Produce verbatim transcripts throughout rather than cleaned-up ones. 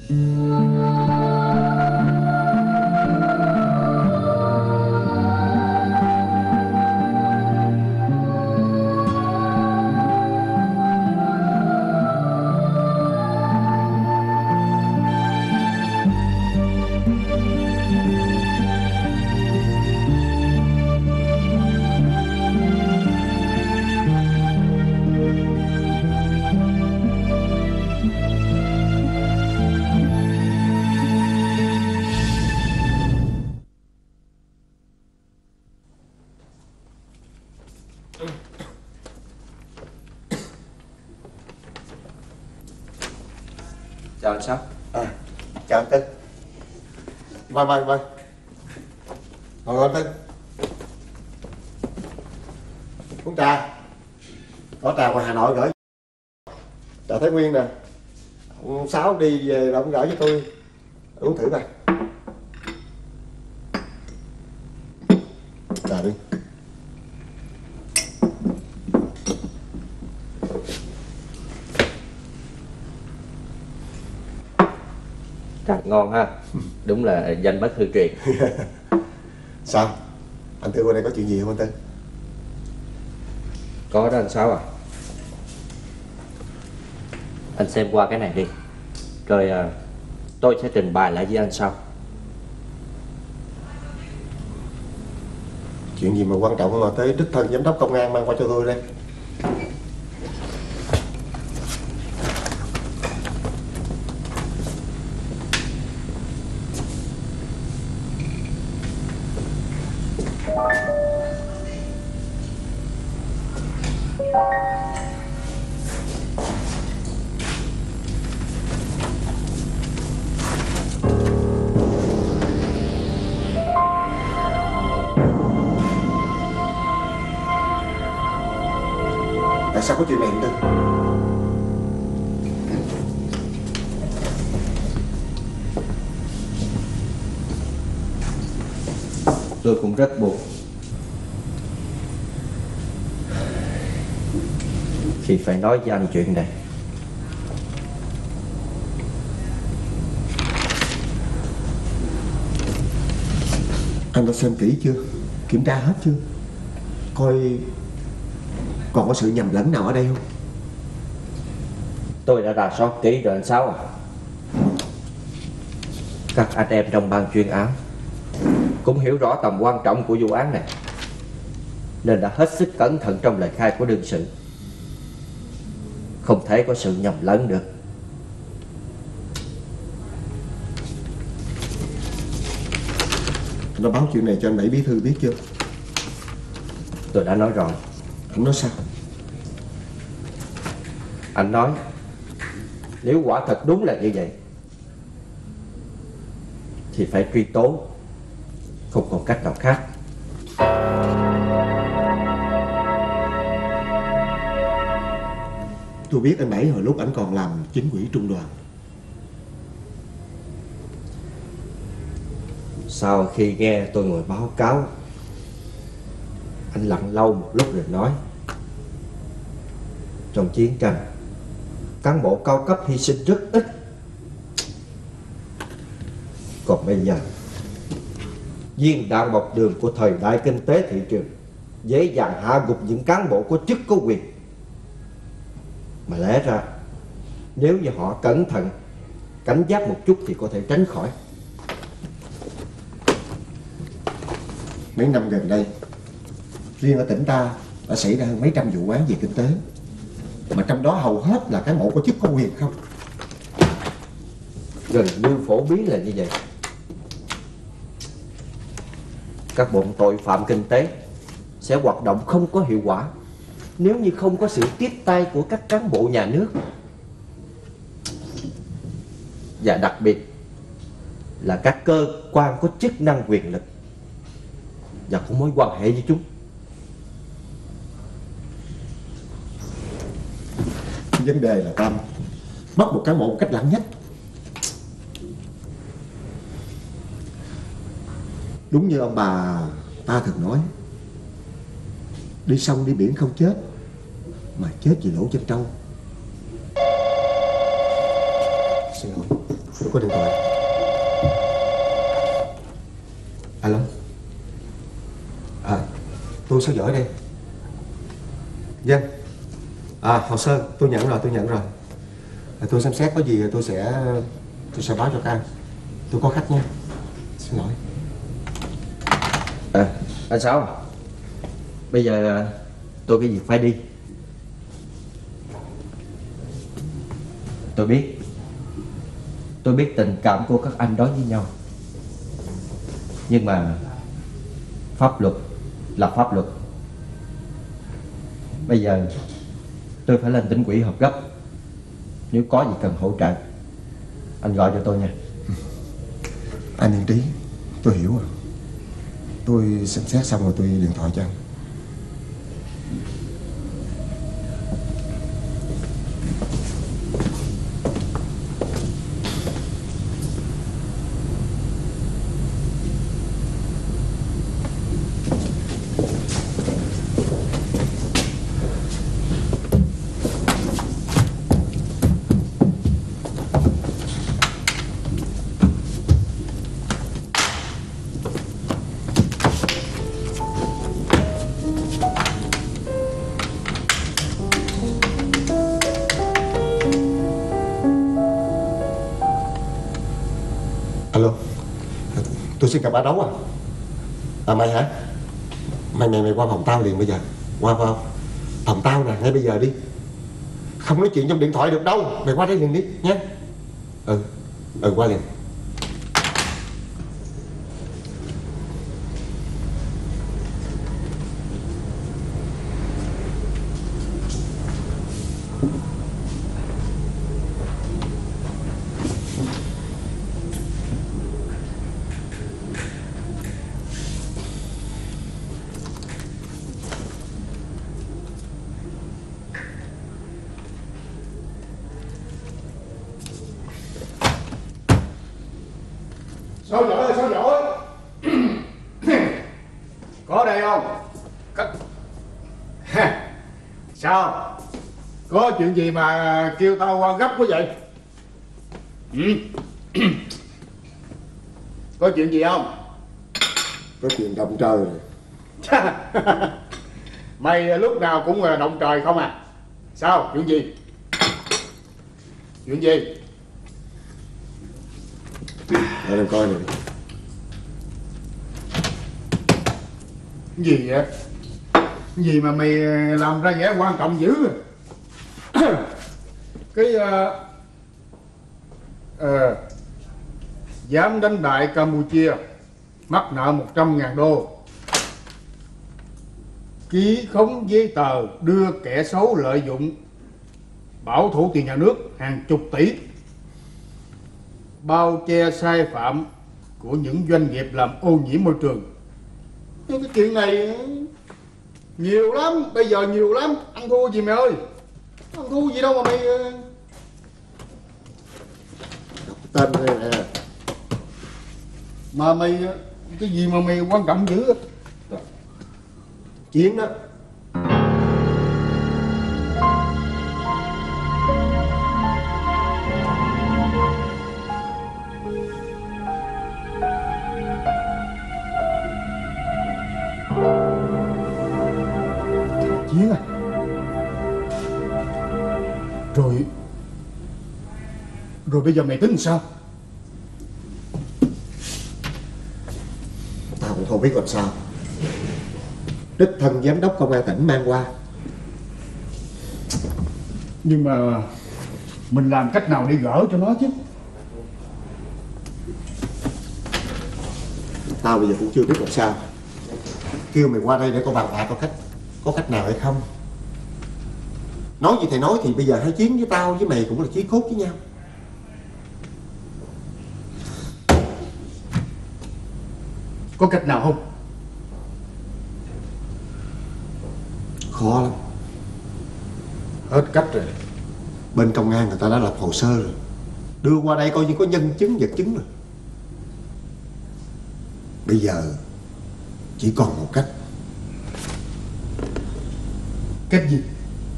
Chào anh Sáu. À, chào anh Tân. Mời mời mời. Ngồi anh Tân. Uống trà. Có trà ngoài Hà Nội gửi. Trà Thái Nguyên nè. Ông Sáu đi về là ông gửi cho tôi. Uống thử coi. Trà đi. Trà ngon ha. Đúng là danh bất hư truyền. Sao? Anh Tư qua đây có chuyện gì không anh Tư? Có đó anh Sáu à. Anh xem qua cái này đi. Rồi à, tôi sẽ trình bày lại với anh sau. Chuyện gì mà quan trọng mà tới đích thân giám đốc công an mang qua cho tôi đây? Tại sao có chuyện này anh Tư? Tôi cũng rất buồn khi phải nói với anh chuyện này. Anh đã xem kỹ chưa? Kiểm tra hết chưa? Coi còn có sự nhầm lẫn nào ở đây không? Tôi đã rà soát kỹ rồi anh Sáu à. Các anh em trong ban chuyên án cũng hiểu rõ tầm quan trọng của vụ án này, nên đã hết sức cẩn thận trong lời khai của đương sự. Không thể có sự nhầm lẫn được. Anh đã báo chuyện này cho anh Bảy bí thư biết chưa? Tôi đã nói rồi. Anh nói sao? Anh nói nếu quả thật đúng là như vậy thì phải truy tố, không còn cách nào khác. Tôi biết anh Bảy hồi lúc anh còn làm chính ủy trung đoàn. Sau khi nghe tôi ngồi báo cáo, anh lặng lâu một lúc rồi nói: trong chiến tranh, cán bộ cao cấp hy sinh rất ít. Còn bây giờ, viên đạn bọc đường của thời đại kinh tế thị trường dễ dàng hạ gục những cán bộ có chức có quyền. Mà lẽ ra, nếu như họ cẩn thận, cảnh giác một chút thì có thể tránh khỏi. Mấy năm gần đây, riêng ở tỉnh ta đã xảy ra hơn mấy trăm vụ án về kinh tế, mà trong đó hầu hết là cán bộ có chức có quyền không. Gần như phổ biến là như vậy. Các bọn tội phạm kinh tế sẽ hoạt động không có hiệu quả nếu như không có sự tiếp tay của các cán bộ nhà nước, và đặc biệt là các cơ quan có chức năng quyền lực và có mối quan hệ với chúng. Vấn đề là Tâm bắt một cán bộ một cách lãng nhất. Đúng như ông bà ta thường nói, đi sông đi biển không chết, mà chết vì lỗ chân trâu. Xin lỗi. có điện thoại. Alo. À, tôi sao giỏi đây. Dân. À, hồ sơ tôi nhận rồi, tôi nhận rồi. À, tôi xem xét có gì tôi sẽ tôi sẽ báo cho các anh. Tôi có khách nha. Xin lỗi. À, anh Sáu, bây giờ tôi cái việc phải đi. Tôi biết Tôi biết tình cảm của các anh đối với nhau, nhưng mà pháp luật là pháp luật. Bây giờ tôi phải lên tỉnh ủy họp gấp. Nếu có gì cần hỗ trợ, anh gọi cho tôi nha. Anh yên trí, tôi hiểu rồi. Tôi xem xét xong rồi tôi điện thoại cho anh. Alo, tôi xin gặp Bá Đấu à? À mày hả? Mày mày mày qua phòng tao liền bây giờ. Qua qua phòng tao nè, ngay bây giờ đi. Không nói chuyện trong điện thoại được đâu. Mày qua đây liền đi nhé. Ừ, ừ qua liền. Sao giỏi ơi, sao giỏi. Có đây không? Có... Sao? Có chuyện gì mà kêu tao qua gấp quá vậy? Ừ? Có chuyện gì không? Có chuyện động trời rồi. Mày lúc nào cũng động trời không à? Sao? Chuyện gì? Chuyện gì? Để em coi này. Cái gì vậy? Cái gì mà mày làm ra vẻ quan trọng dữ? Cái uh, uh, dám đánh bại Campuchia, mắc nợ một trăm ngàn đô, ký khống giấy tờ đưa kẻ xấu lợi dụng bảo thủ tiền nhà nước hàng chục tỷ, bao che sai phạm của những doanh nghiệp làm ô nhiễm môi trường. Nhưng cái chuyện này nhiều lắm, bây giờ nhiều lắm. Ăn thua gì mày ơi? Ăn thua gì đâu mà mày... Đọc tên đây nè. Mà mày... Cái gì mà mày quan trọng dữ? Chiến đó. Chiến à? Rồi... Rồi bây giờ mày tính sao? Tao cũng không biết làm sao. Đích thân giám đốc công an tỉnh mang qua. Nhưng mà... Mình làm cách nào để gỡ cho nó chứ? Tao bây giờ cũng chưa biết làm sao. Kêu mày qua đây để coi bàn bạc có cách Có cách nào hay không. Nói gì thầy nói thì bây giờ hai Chiến với tao với mày cũng là chí cốt với nhau. Có cách nào không? Khó lắm. Hết cách rồi. Bên công an người ta đã lập hồ sơ rồi, đưa qua đây coi như có nhân chứng vật chứng rồi. Bây giờ chỉ còn một cách. Cách gì?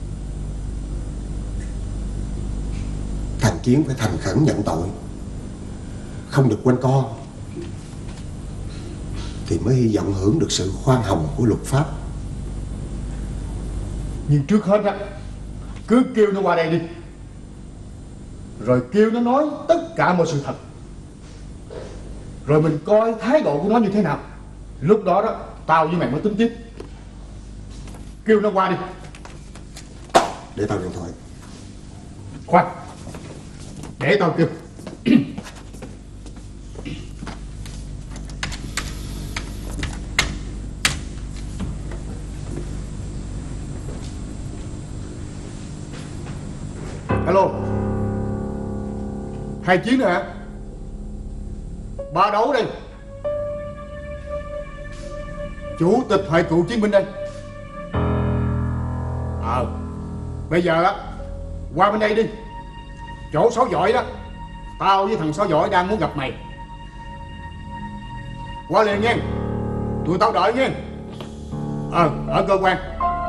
Thằng Chiến phải thành khẩn nhận tội, không được quanh co, thì mới hy vọng hưởng được sự khoan hồng của luật pháp. Nhưng trước hết á, cứ kêu nó qua đây đi, rồi kêu nó nói tất cả mọi sự thật, rồi mình coi thái độ của nó như thế nào. Lúc đó đó tao với mày mới tính tiếp. Kêu nó qua đi. Để tao điện thoại. Khoan, để tao kêu. Alo, hai Chiến hả? Ba Đấu đây. Chủ tịch Hội Cựu Chiến binh đây. Ờ à, bây giờ á, qua bên đây đi. Chỗ Sáu Giỏi đó, tao với thằng Sáu Giỏi đang muốn gặp mày. Qua liền nha. Tụi tao đợi nha. Ờ, à, ở cơ quan.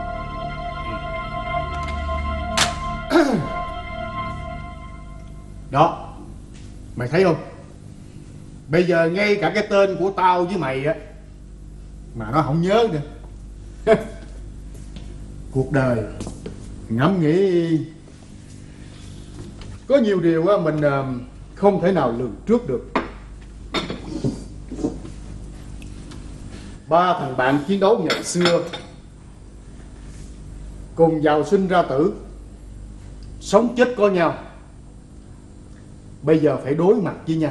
Đó, mày thấy không? Bây giờ ngay cả cái tên của tao với mày á mà nó không nhớ nữa. Cuộc đời ngẫm nghĩ có nhiều điều á mình không thể nào lường trước được. Ba thằng bạn chiến đấu ngày xưa cùng giàu sinh ra tử, sống chết có nhau, bây giờ phải đối mặt với nhau.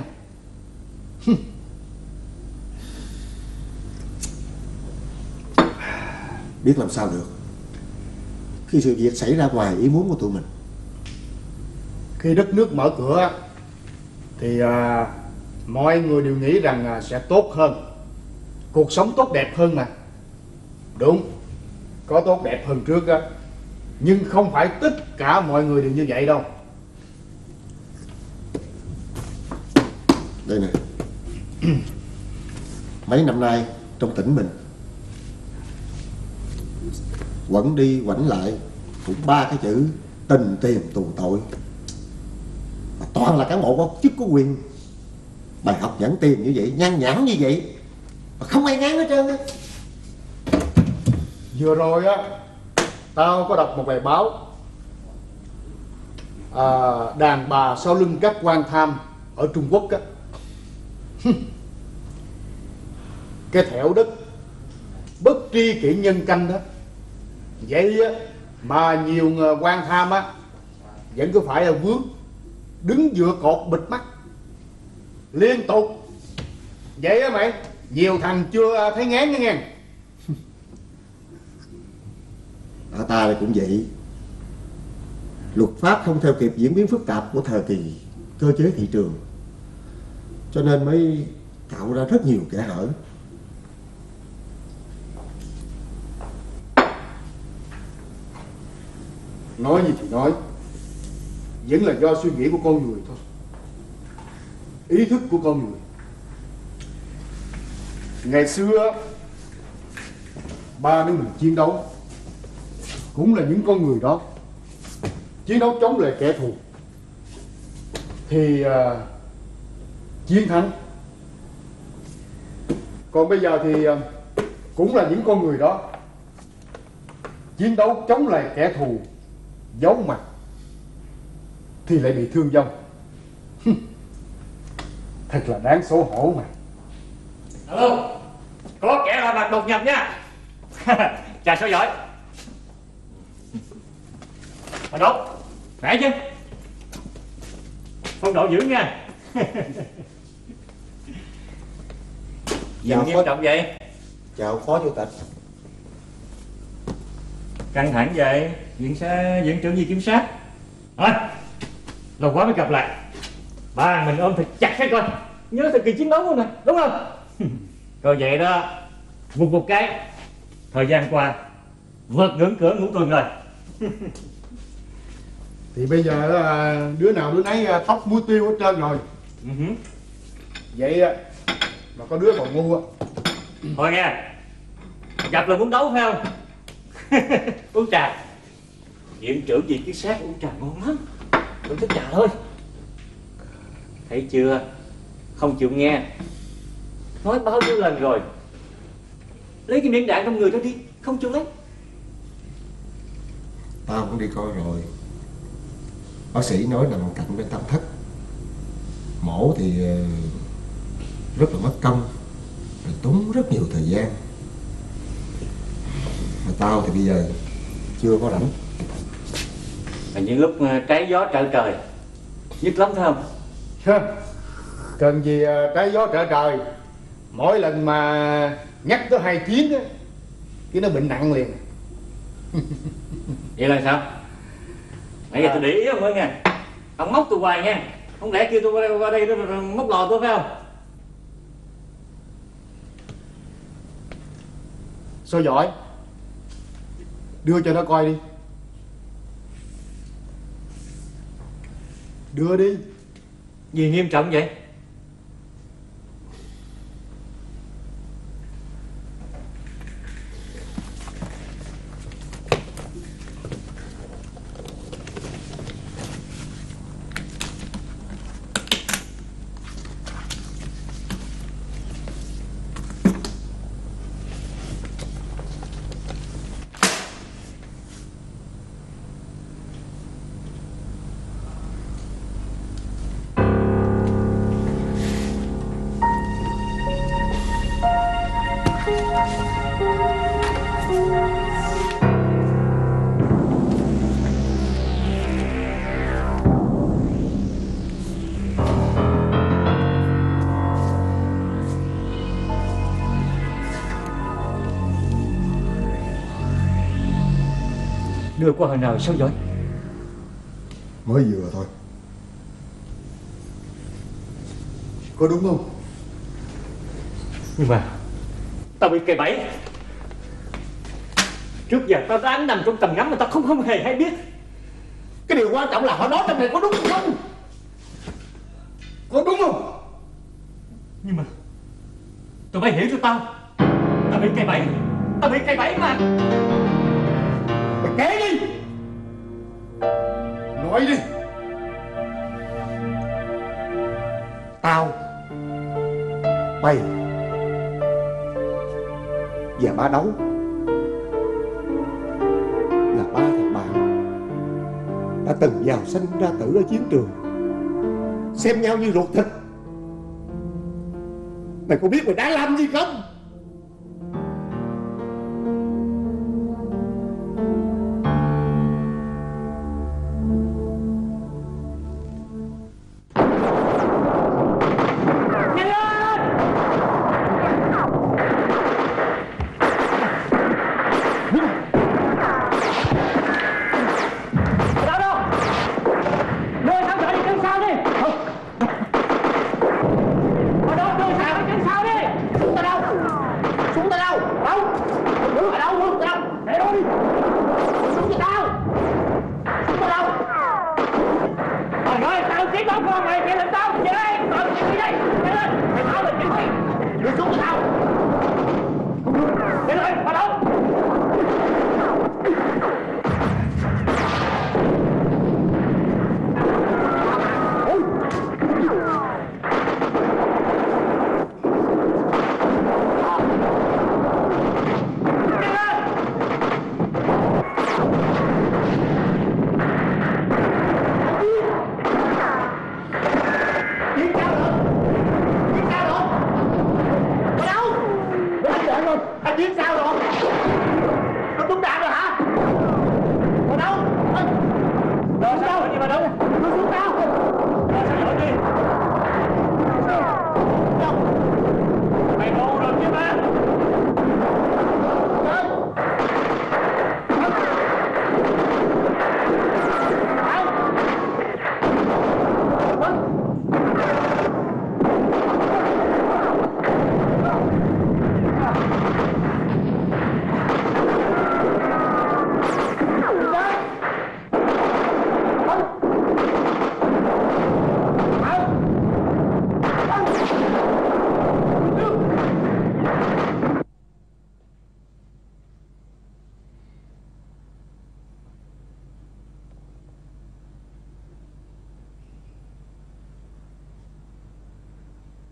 Biết làm sao được khi sự việc xảy ra ngoài ý muốn của tụi mình. Khi đất nước mở cửa thì à, mọi người đều nghĩ rằng à, sẽ tốt hơn, cuộc sống tốt đẹp hơn mà. Đúng, có tốt đẹp hơn trước á, nhưng không phải tất cả mọi người đều như vậy đâu. Đây nè. Mấy năm nay trong tỉnh mình quẩn đi quẩn lại cũng ba cái chữ tình tiền tù tội, mà toàn là cán bộ có chức có quyền. Bài học nhẫn tiền như vậy, nhan nhản như vậy mà không ai ngán hết trơn á. Vừa rồi á, tao có đọc một bài báo à, đàn bà sau lưng các quan tham ở Trung Quốc á. Cái thẻo đất bất tri kỷ nhân canh đó. Vậy á, mà nhiều quan tham á vẫn cứ phải là vướng, đứng dựa cột bịt mắt liên tục. Vậy á mày, nhiều thằng chưa thấy ngán nữa nghe. Ở ta đây cũng vậy. Luật pháp không theo kịp diễn biến phức tạp của thời kỳ cơ chế thị trường, cho nên mới tạo ra rất nhiều kẽ hở. Nói gì thì nói, vẫn là do suy nghĩ của con người thôi, ý thức của con người. Ngày xưa ba đứa mình chiến đấu cũng là những con người đó, chiến đấu chống lại kẻ thù thì uh, chiến thắng. Còn bây giờ thì uh, cũng là những con người đó, chiến đấu chống lại kẻ thù giấu mặt thì lại bị thương vong. Thật là đáng xấu hổ mà. Alo, có kẻ lạ mặt đột nhập nha. Chà, Sáu Giỏi. Ở đâu? Khỏe chứ? Phong độ dữ nha. Chào nghiêm phó trọng vậy? Chào phó chủ tịch. Căng thẳng vậy? Viện sẽ viện trưởng viên kiểm sát. Thôi, lâu quá mới gặp lại. Ba mình ôm thật chặt cái coi. Nhớ thời kỳ chiến đấu luôn nè, đúng không? Coi vậy đó, một một cái thời gian qua vượt ngưỡng cửa ngũ tuần rồi. Thì bây giờ đứa nào đứa nấy tóc muối tiêu hết trơn rồi. Uh-huh. Vậy mà có đứa còn ngu á. Thôi nghe, gặp là muốn đấu phải không? Uống trà. Viện trưởng viên kiểm sát uống trà ngon lắm. Tôi thích trà thôi. Thấy chưa? Không chịu nghe. Nói bao nhiêu lần rồi, lấy cái miếng đạn trong người đó đi. Không chịu lấy. Tao cũng đi coi rồi. Bác sĩ nói nằm cạnh bên tam thất. Mổ thì rất là mất công, rồi tốn rất nhiều thời gian. Mà tao thì bây giờ chưa có rảnh. Mà những lúc trái gió trở trời nhức lắm phải không? Cần gì trái gió trở trời. Mỗi lần mà nhắc tới hai tiếng á, cái nó bệnh nặng liền. Vậy là sao? Nãy giờ tôi để ý ông ơi nha. Ông móc tôi hoài nha. Không lẽ kêu tôi qua đây, qua đây tôi móc lò tôi phải không? Sao giỏi? Đưa cho nó coi đi. Đưa đi. Gì nghiêm trọng vậy? Đưa qua hồi nào sao vậy? Mới vừa thôi. Có đúng không? Nhưng mà tao bị cày bẫy. Trước giờ tao đã nằm trong tầm ngắm mà tao không không hề hay biết. Cái điều quan trọng là họ nói trong này có đúng không? Có đúng không? Nhưng mà tụi bay hiểu cho tao. Tao bị cày bẫy. Tao bị cày bẫy mà. Mày kể đi. Nói đi. Tao, mày và ba Đấu là ba thằng bạn đã từng vào sinh ra tử ở chiến trường, xem nhau như ruột thịt. Mày có biết mày đã làm gì không?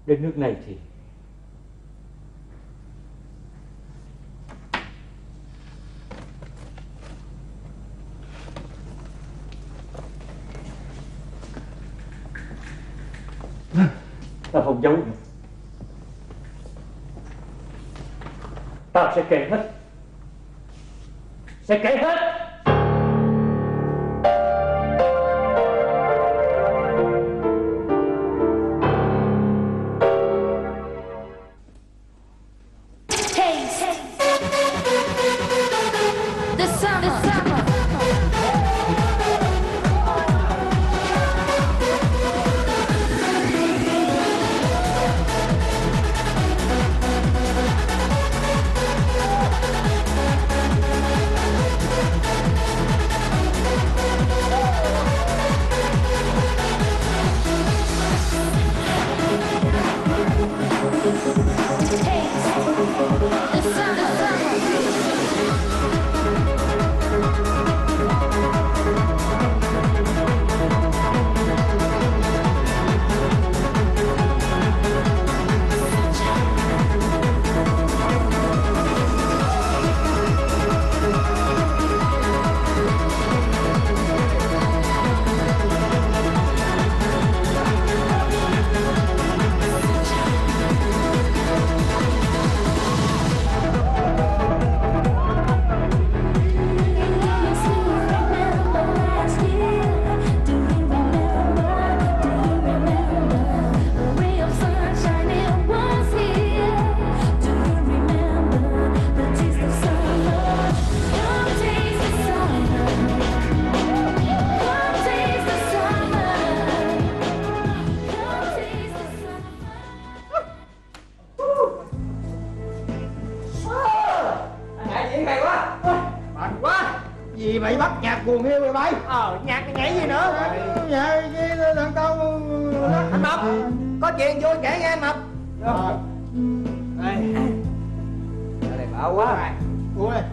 Đất nước này thì tao không giấu nữa. Tao sẽ kể hết. Sẽ kể hết. Gì mày bắt nhạc cuồng hiu rồi mày? Ờ, nhạc nhảy gì nữa? Nhạc gì thằng tao... Anh Mập, có chuyện vui kể nghe anh Mập. Rồi. Đây. Ở đây bão quá rồi. Uống đây.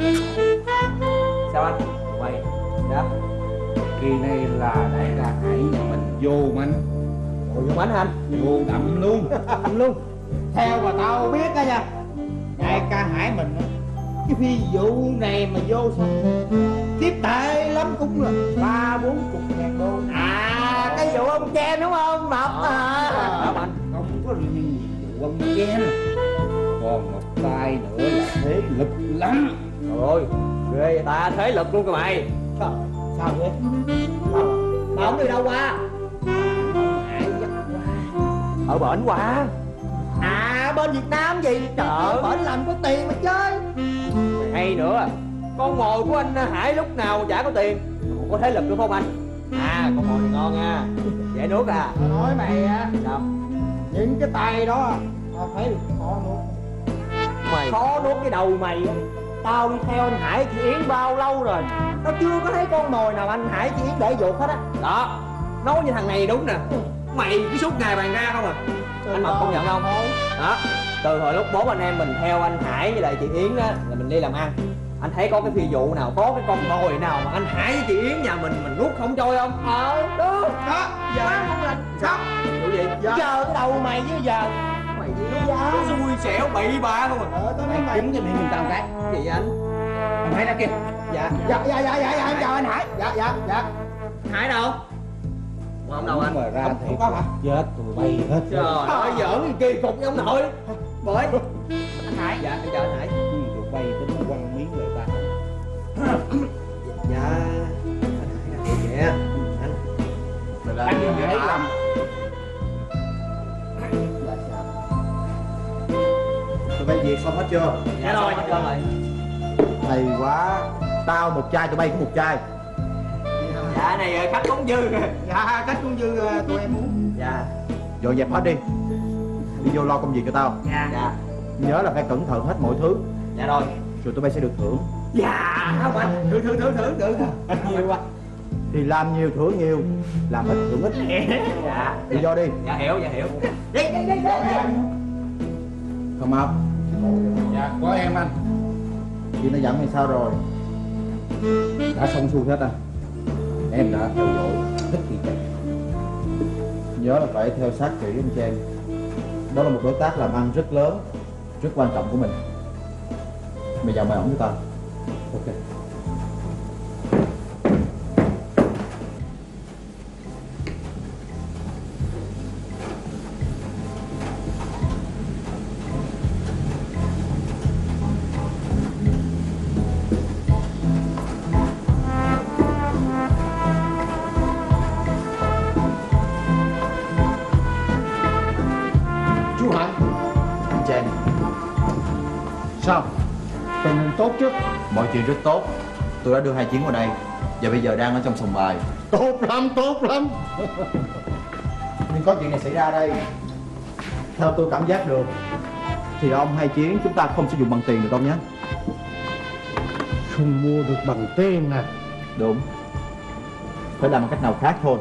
Sao anh? Quay. Dạ. Kỳ này là đại ca Hải nhà mình vô mạnh. Ồ, vô mạnh hả anh? Vô đậm luôn. Đậm luôn. Theo mà tao biết đó nha, đại ca Hải mình á, cái phi vụ này mà vô tiếp tệ lắm cũng là ba bốn chục ngàn đô. À, cái vụ ông Chen đúng không Mập? À. Đó anh, không có riêng vụ ông Chen, còn một tay nữa là thế lực lắm. Rồi, ghê vậy ta, thế lực luôn kìa mày. Sao? Sao vậy? Mà ông đi đâu qua? Hải dắt qua. Ở bển qua. À, bên Việt Nam gì? Trời ơi, Bển làm có tiền mà chơi. hay nữa, con mồi của anh Hải lúc nào chả có tiền, còn có thế lực nữa không anh? À, con mồi này ngon nha, dễ nuốt à. Tao nói mày á, Sao? những cái tay đó tao thấy được khó nuốt. Mày khó nuốt cái đầu mày á. Tao đi theo anh Hải chị Yến bao lâu rồi, tao chưa có thấy con mồi nào anh Hải chị Yến để dụt hết á. Đó, nói như thằng này đúng nè, mày cứ suốt ngày bàn ra không à. Anh Mập công nhận không? Đó, từ hồi lúc bốn anh em mình theo anh Hải với lại chị Yến á là mình đi làm ăn, anh thấy có cái phi vụ nào, có cái con mồi nào mà anh Hải với chị Yến nhà mình mình nuốt không trôi không? Ờ, đúng. Đó, giờ không lành. Sao? Vụ gì? Giờ cái đầu mày với giờ. Mày gì nó giá? Xui xẻo bị bà không à? Ờ, tao nói mày. Kiếm cái miệng mình tao cái. Gì vậy anh? Anh Hải ra kia. Dạ, dạ, dạ, dạ, dạ, dạ, em chào anh Hải. Dạ, dạ, dạ. Hải đâu? Không đâu anh. Mà ra thì không có hả? Chết tụi bay hết. Trời ơi, giỡn kỳ cục với ông nội. Bởi anh Hải. Dạ, em chào anh Hải. Tụi bay tính nó quăng miếng lời ta. Dạ, anh Hải ra kìa kìa. Anh. Anh Hải làm. Tụi bay việc xong hết chưa? Dạ rồi, dạ rồi. Hay quá. Tao một chai, tụi bay cũng một chai. Dạ này khách cũng dư. Dạ, cách cũng dư tụi em muốn. Dạ. Dọn dẹp hết đi. Đi vô lo công việc cho tao. Dạ. Dạ. Nhớ là phải cẩn thận hết mọi thứ. Dạ rồi. Rồi tụi bay sẽ được thưởng. Dạ, không anh. Thưởng thưởng thưởng thưởng thưởng. Nhiều quá. Thì làm nhiều thưởng nhiều, làm ít thưởng ít. Dạ. Đi vô đi. Dạ hiểu, dạ hiểu. Đi đi đi đi. Không Mập. Dạ, có em anh. Chị nó dặn hay sao rồi? Đã xong xuôi hết à? Em đã theo dõi thích gì vậy? Nhớ là phải theo sát kỹ ông Chen. Đó là một đối tác làm ăn rất lớn, rất quan trọng của mình. Mày vào mời ổng với tao. Ok. Chú Hải, Anh Chen, sao? Tình hình tốt chứ? mọi chuyện rất tốt. Tôi đã đưa hai chiến vào đây và bây giờ đang ở trong sòng bài. Tốt lắm, tốt lắm. Nhưng có chuyện này xảy ra đây. Theo tôi cảm giác được thì ông hai chiến chúng ta không sử dụng bằng tiền được đâu nhé. Không mua được bằng tiền à? Đúng. Phải làm bằng cách nào khác thôi.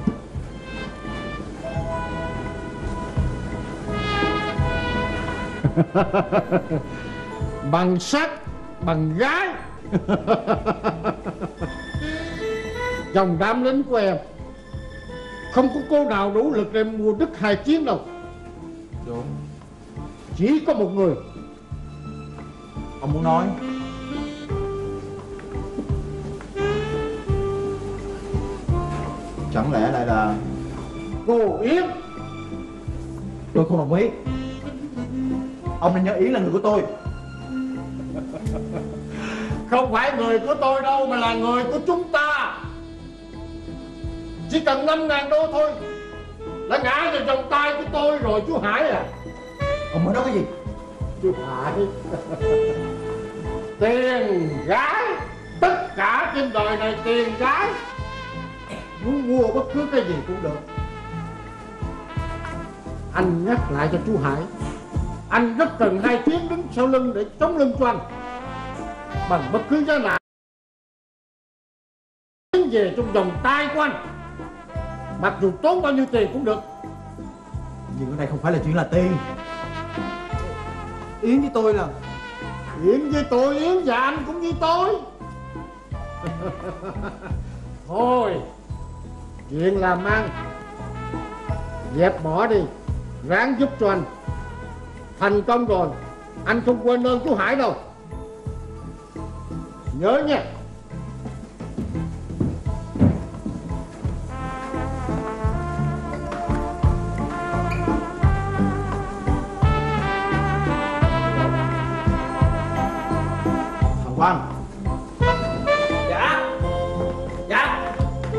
Bằng sắt, bằng gái. Dòng đám lính của em không có cô nào đủ lực để mua đứt hai chiến đâu. Đúng. Chỉ có một người. Ông muốn nói? Chẳng lẽ lại là Cô Yến? tôi không đồng ý. Ông nên nhớ Yến là người của tôi. Không phải người của tôi đâu mà là người của chúng ta. Chỉ cần năm ngàn đô thôi là ngã vào vòng tay của tôi rồi chú Hải à. Ông mới nói cái gì? Chú Hải. Tiền gái. Tất cả trên đời này tiền gái. Muốn mua bất cứ cái gì cũng được. Anh nhắc lại cho chú Hải, anh rất cần hai tiếng đứng sau lưng để chống lưng cho anh. Bằng bất cứ giá nào về trong vòng tay của anh, mặc dù tốn bao nhiêu tiền cũng được. Nhưng cái này không phải là chuyện là tiền. Yến với tôi là Yến với tôi, Yến và anh cũng như tôi. Thôi, chuyện làm ăn dẹp bỏ đi, ráng giúp cho anh. Thành công rồi anh không quên ơn chú Hải đâu. Nhớ nha. thằng Quang. Dạ. Dạ.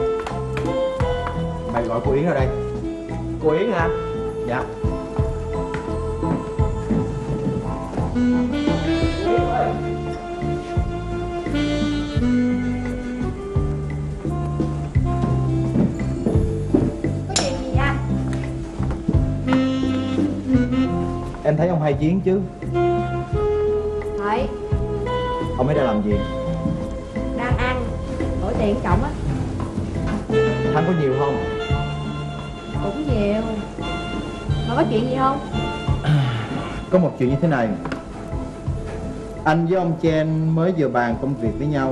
Mày gọi cô Yến ra đây. Cô Yến hả? Dạ. Có chuyện gì vậy anh? Em thấy ông hai chiến chứ? Thấy. Ông ấy đang làm gì? Đang ăn. Đổi tiền trọng á. Thắng có nhiều không? Cũng nhiều. Mà có chuyện gì không? Có một chuyện như thế này. Anh với ông Chen mới vừa bàn công việc với nhau,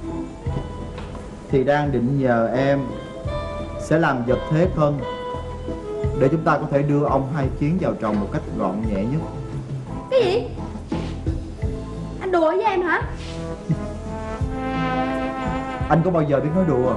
thì đang định nhờ em sẽ làm vật thế thân để chúng ta có thể đưa ông hai chiến vào trồng một cách gọn nhẹ nhất. Cái gì? Anh đùa với em hả? Anh có bao giờ biết nói đùa?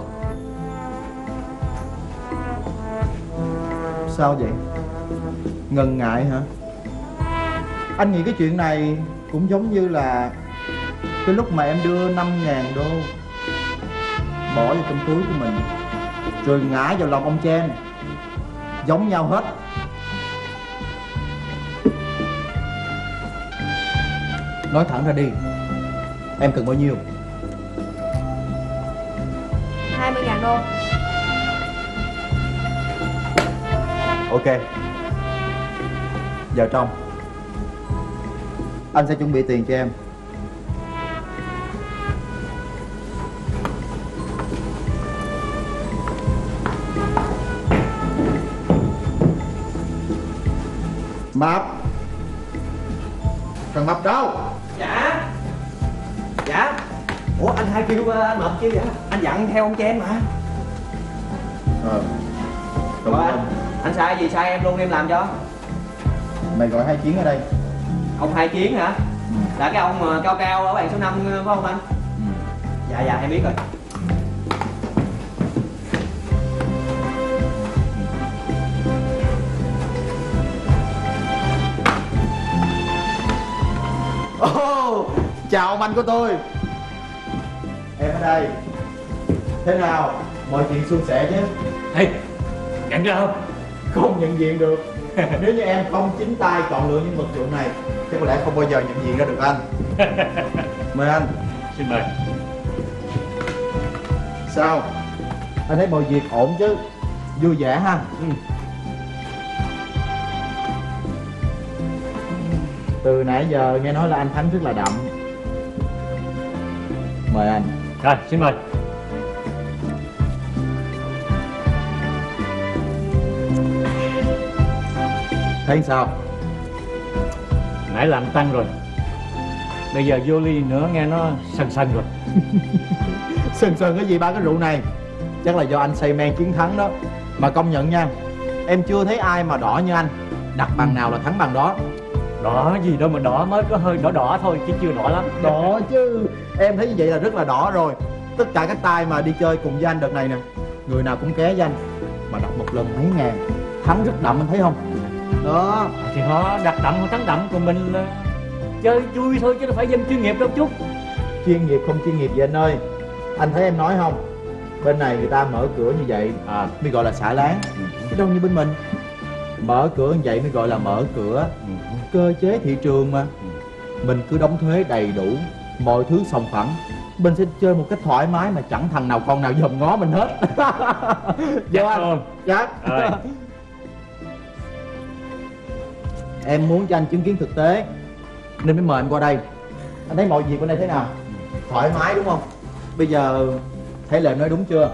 Sao vậy? Ngần ngại hả? Anh nghĩ cái chuyện này cũng giống như là cái lúc mà em đưa năm ngàn đô bỏ vào trong túi của mình rồi ngã vào lòng ông Chen. Giống nhau hết. Nói thẳng ra đi, em cần bao nhiêu? Hai mươi ngàn đô. Ok. Vào trong. Anh sẽ chuẩn bị tiền cho em. Mập. Thằng Mập đâu? Dạ. Dạ. Ủa anh hai kêu anh Mập chứ vậy? Anh dặn theo ông Chen mà. Ờ. Rồi anh, anh sai gì sai em luôn em làm cho. mày gọi Hai Chiến ở đây. Ông Hai Chiến hả? Là cái ông mà cao cao ở bàn số năm phải không anh? Ừ. Dạ dạ em biết rồi. Oh, chào ông anh của tôi. Em ở đây. Thế nào? Mọi chuyện suôn sẻ chứ? Ê, nhận ra không? Không nhận diện được. Nếu như em không chính tay chọn lựa những vật dụng này thì có lẽ không bao giờ nhận diện ra được anh. Mời anh. Xin mời. Sao? Anh thấy mọi việc ổn chứ? Vui vẻ ha? Ừ. Từ nãy giờ nghe nói là anh Thắng rất là đậm. Mời anh. Rồi, xin mời. Thấy sao? Nãy làm tăng rồi. Bây giờ vô ly nữa nghe nó sần sần rồi. Sần sần cái gì ba cái rượu này? Chắc là do anh say men chiến thắng đó. Mà công nhận nha, em chưa thấy ai mà đỏ như anh. Đặt bằng nào là thắng bằng đó. Đỏ gì đâu mà đỏ, mới có hơi đỏ đỏ thôi chứ chưa đỏ lắm. Đỏ chứ. Em thấy như vậy là rất là đỏ rồi. Tất cả các tay mà đi chơi cùng với anh đợt này nè, người nào cũng ké với anh. Mà đặt một lần mấy ngàn. Thắng rất đậm anh thấy không? Đó. Thì họ đặt đậm họ thắng đậm, còn mình là chơi vui thôi chứ đâu phải dân chuyên nghiệp đâu chút. Chuyên nghiệp không chuyên nghiệp gì anh ơi. Anh thấy em nói không? Bên này người ta mở cửa như vậy À, mới gọi là xả láng. Chứ đâu như bên mình. Mở cửa như vậy mới gọi là mở cửa. Cơ chế thị trường mà. Mình cứ đóng thuế đầy đủ, mọi thứ sòng phẳng, mình sẽ chơi một cách thoải mái mà chẳng thằng nào con nào dòm ngó mình hết. Dạ anh. Chắc. Rồi. Em muốn cho anh chứng kiến thực tế nên mới mời anh qua đây. Anh thấy mọi việc bên đây thế nào? Thoải mái đúng không? Bây giờ thấy lời nói đúng chưa?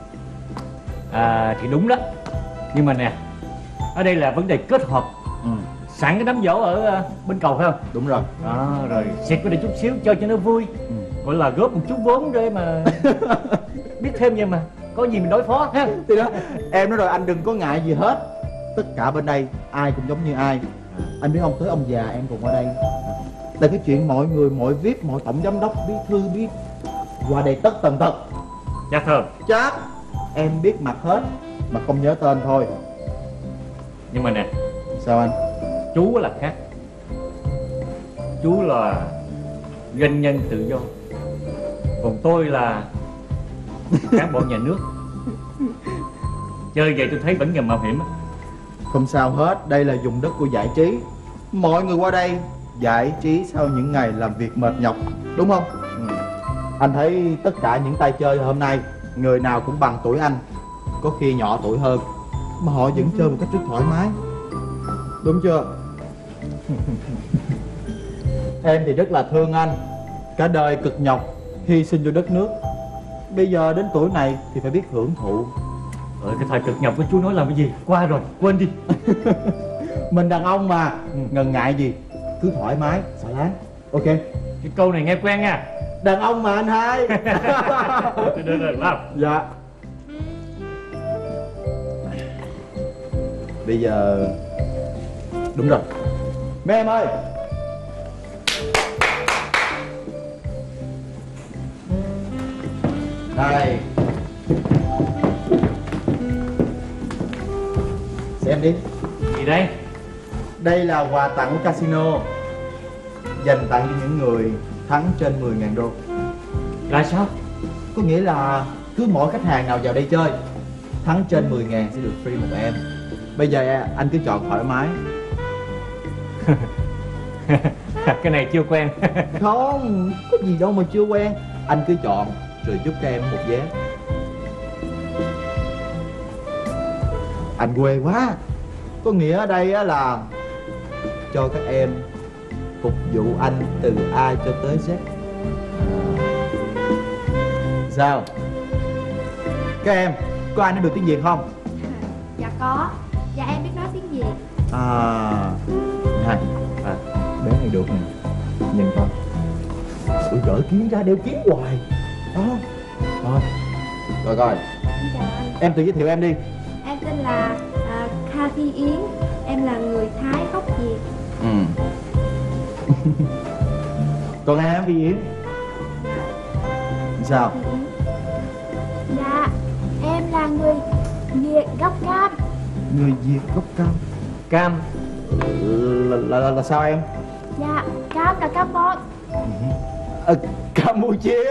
À thì đúng đó. Nhưng mà nè, ở đây là vấn đề kết hợp. Ừ, Sẵn cái đám dỗ ở uh, bên cầu phải không? đúng rồi. Đó, rồi xịt vào đây chút xíu cho cho nó vui. Ừ. Gọi là góp một chút vốn để mà biết thêm vậy mà. Có gì mình đối phó ha. Thì đó, em nói rồi anh đừng có ngại gì hết. Tất cả bên đây ai cũng giống như ai. Anh biết không, tới ông già em còn qua đây. Là cái chuyện mọi người, mọi vi ai pi, mọi tổng giám đốc, bí thư biết qua đây tất tần tật. Chắc không? Chắc. Em biết mặt hết mà không nhớ tên thôi. Nhưng mà nè, Sao anh? chú là khác. Chú là doanh nhân tự do, còn tôi là cán bộ nhà nước. Chơi vậy tôi thấy vẫn nhầm mạo hiểm á. Không sao hết, đây là vùng đất của giải trí. Mọi người qua đây giải trí sau những ngày làm việc mệt nhọc, đúng không? Ừ. Anh thấy tất cả những tay chơi hôm nay, người nào cũng bằng tuổi anh, có khi nhỏ tuổi hơn, mà họ vẫn chơi một cách rất thoải mái. Đúng chưa? Em thì rất là thương anh. Cả đời cực nhọc, hy sinh cho đất nước. Bây giờ đến tuổi này thì phải biết hưởng thụ. Ờ, cái thời cực nhọc của chú nói làm cái gì? Qua rồi, quên đi. Mình đàn ông mà, ngần ngại gì, cứ thoải mái, xả láng. Ok. Cái câu này nghe quen nha. Đàn ông mà anh hai. Tôi đưa rồi, wow. Dạ. Bây giờ đúng rồi, mấy em ơi, đây, xem đi. Gì đây? Đây là quà tặng của casino, dành tặng cho những người thắng trên mười ngàn đô. Là sao? Có nghĩa là cứ mỗi khách hàng nào vào đây chơi thắng trên mười ngàn sẽ được free một em. Bây giờ anh cứ chọn thoải mái. Cái này chưa quen. Không, có gì đâu mà chưa quen. Anh cứ chọn rồi giúp các em một vé. Anh quê quá. Có nghĩa ở đây á là cho các em phục vụ anh từ A cho tới Z. Sao? Các em, có ai nói được tiếng Việt không? Dạ có. Dạ em biết nói tiếng Việt. À, này, à, bé này được nè. Nhìn coi. Ui gỡ kiến ra đeo kiến hoài. Đó. Rồi. Rồi coi. Dạ anh. Em tự giới thiệu em đi. Em tên là uh, Dạ Phi Yến, em là người Thái gốc Việt. Ừ. Còn em Phi Yến sao? Phi Yến. Dạ, em là người Việt gốc Cam. Người Việt gốc Cam. Cam là, là, là, là sao em? Dạ, Cam là Campon. À, Campuchia.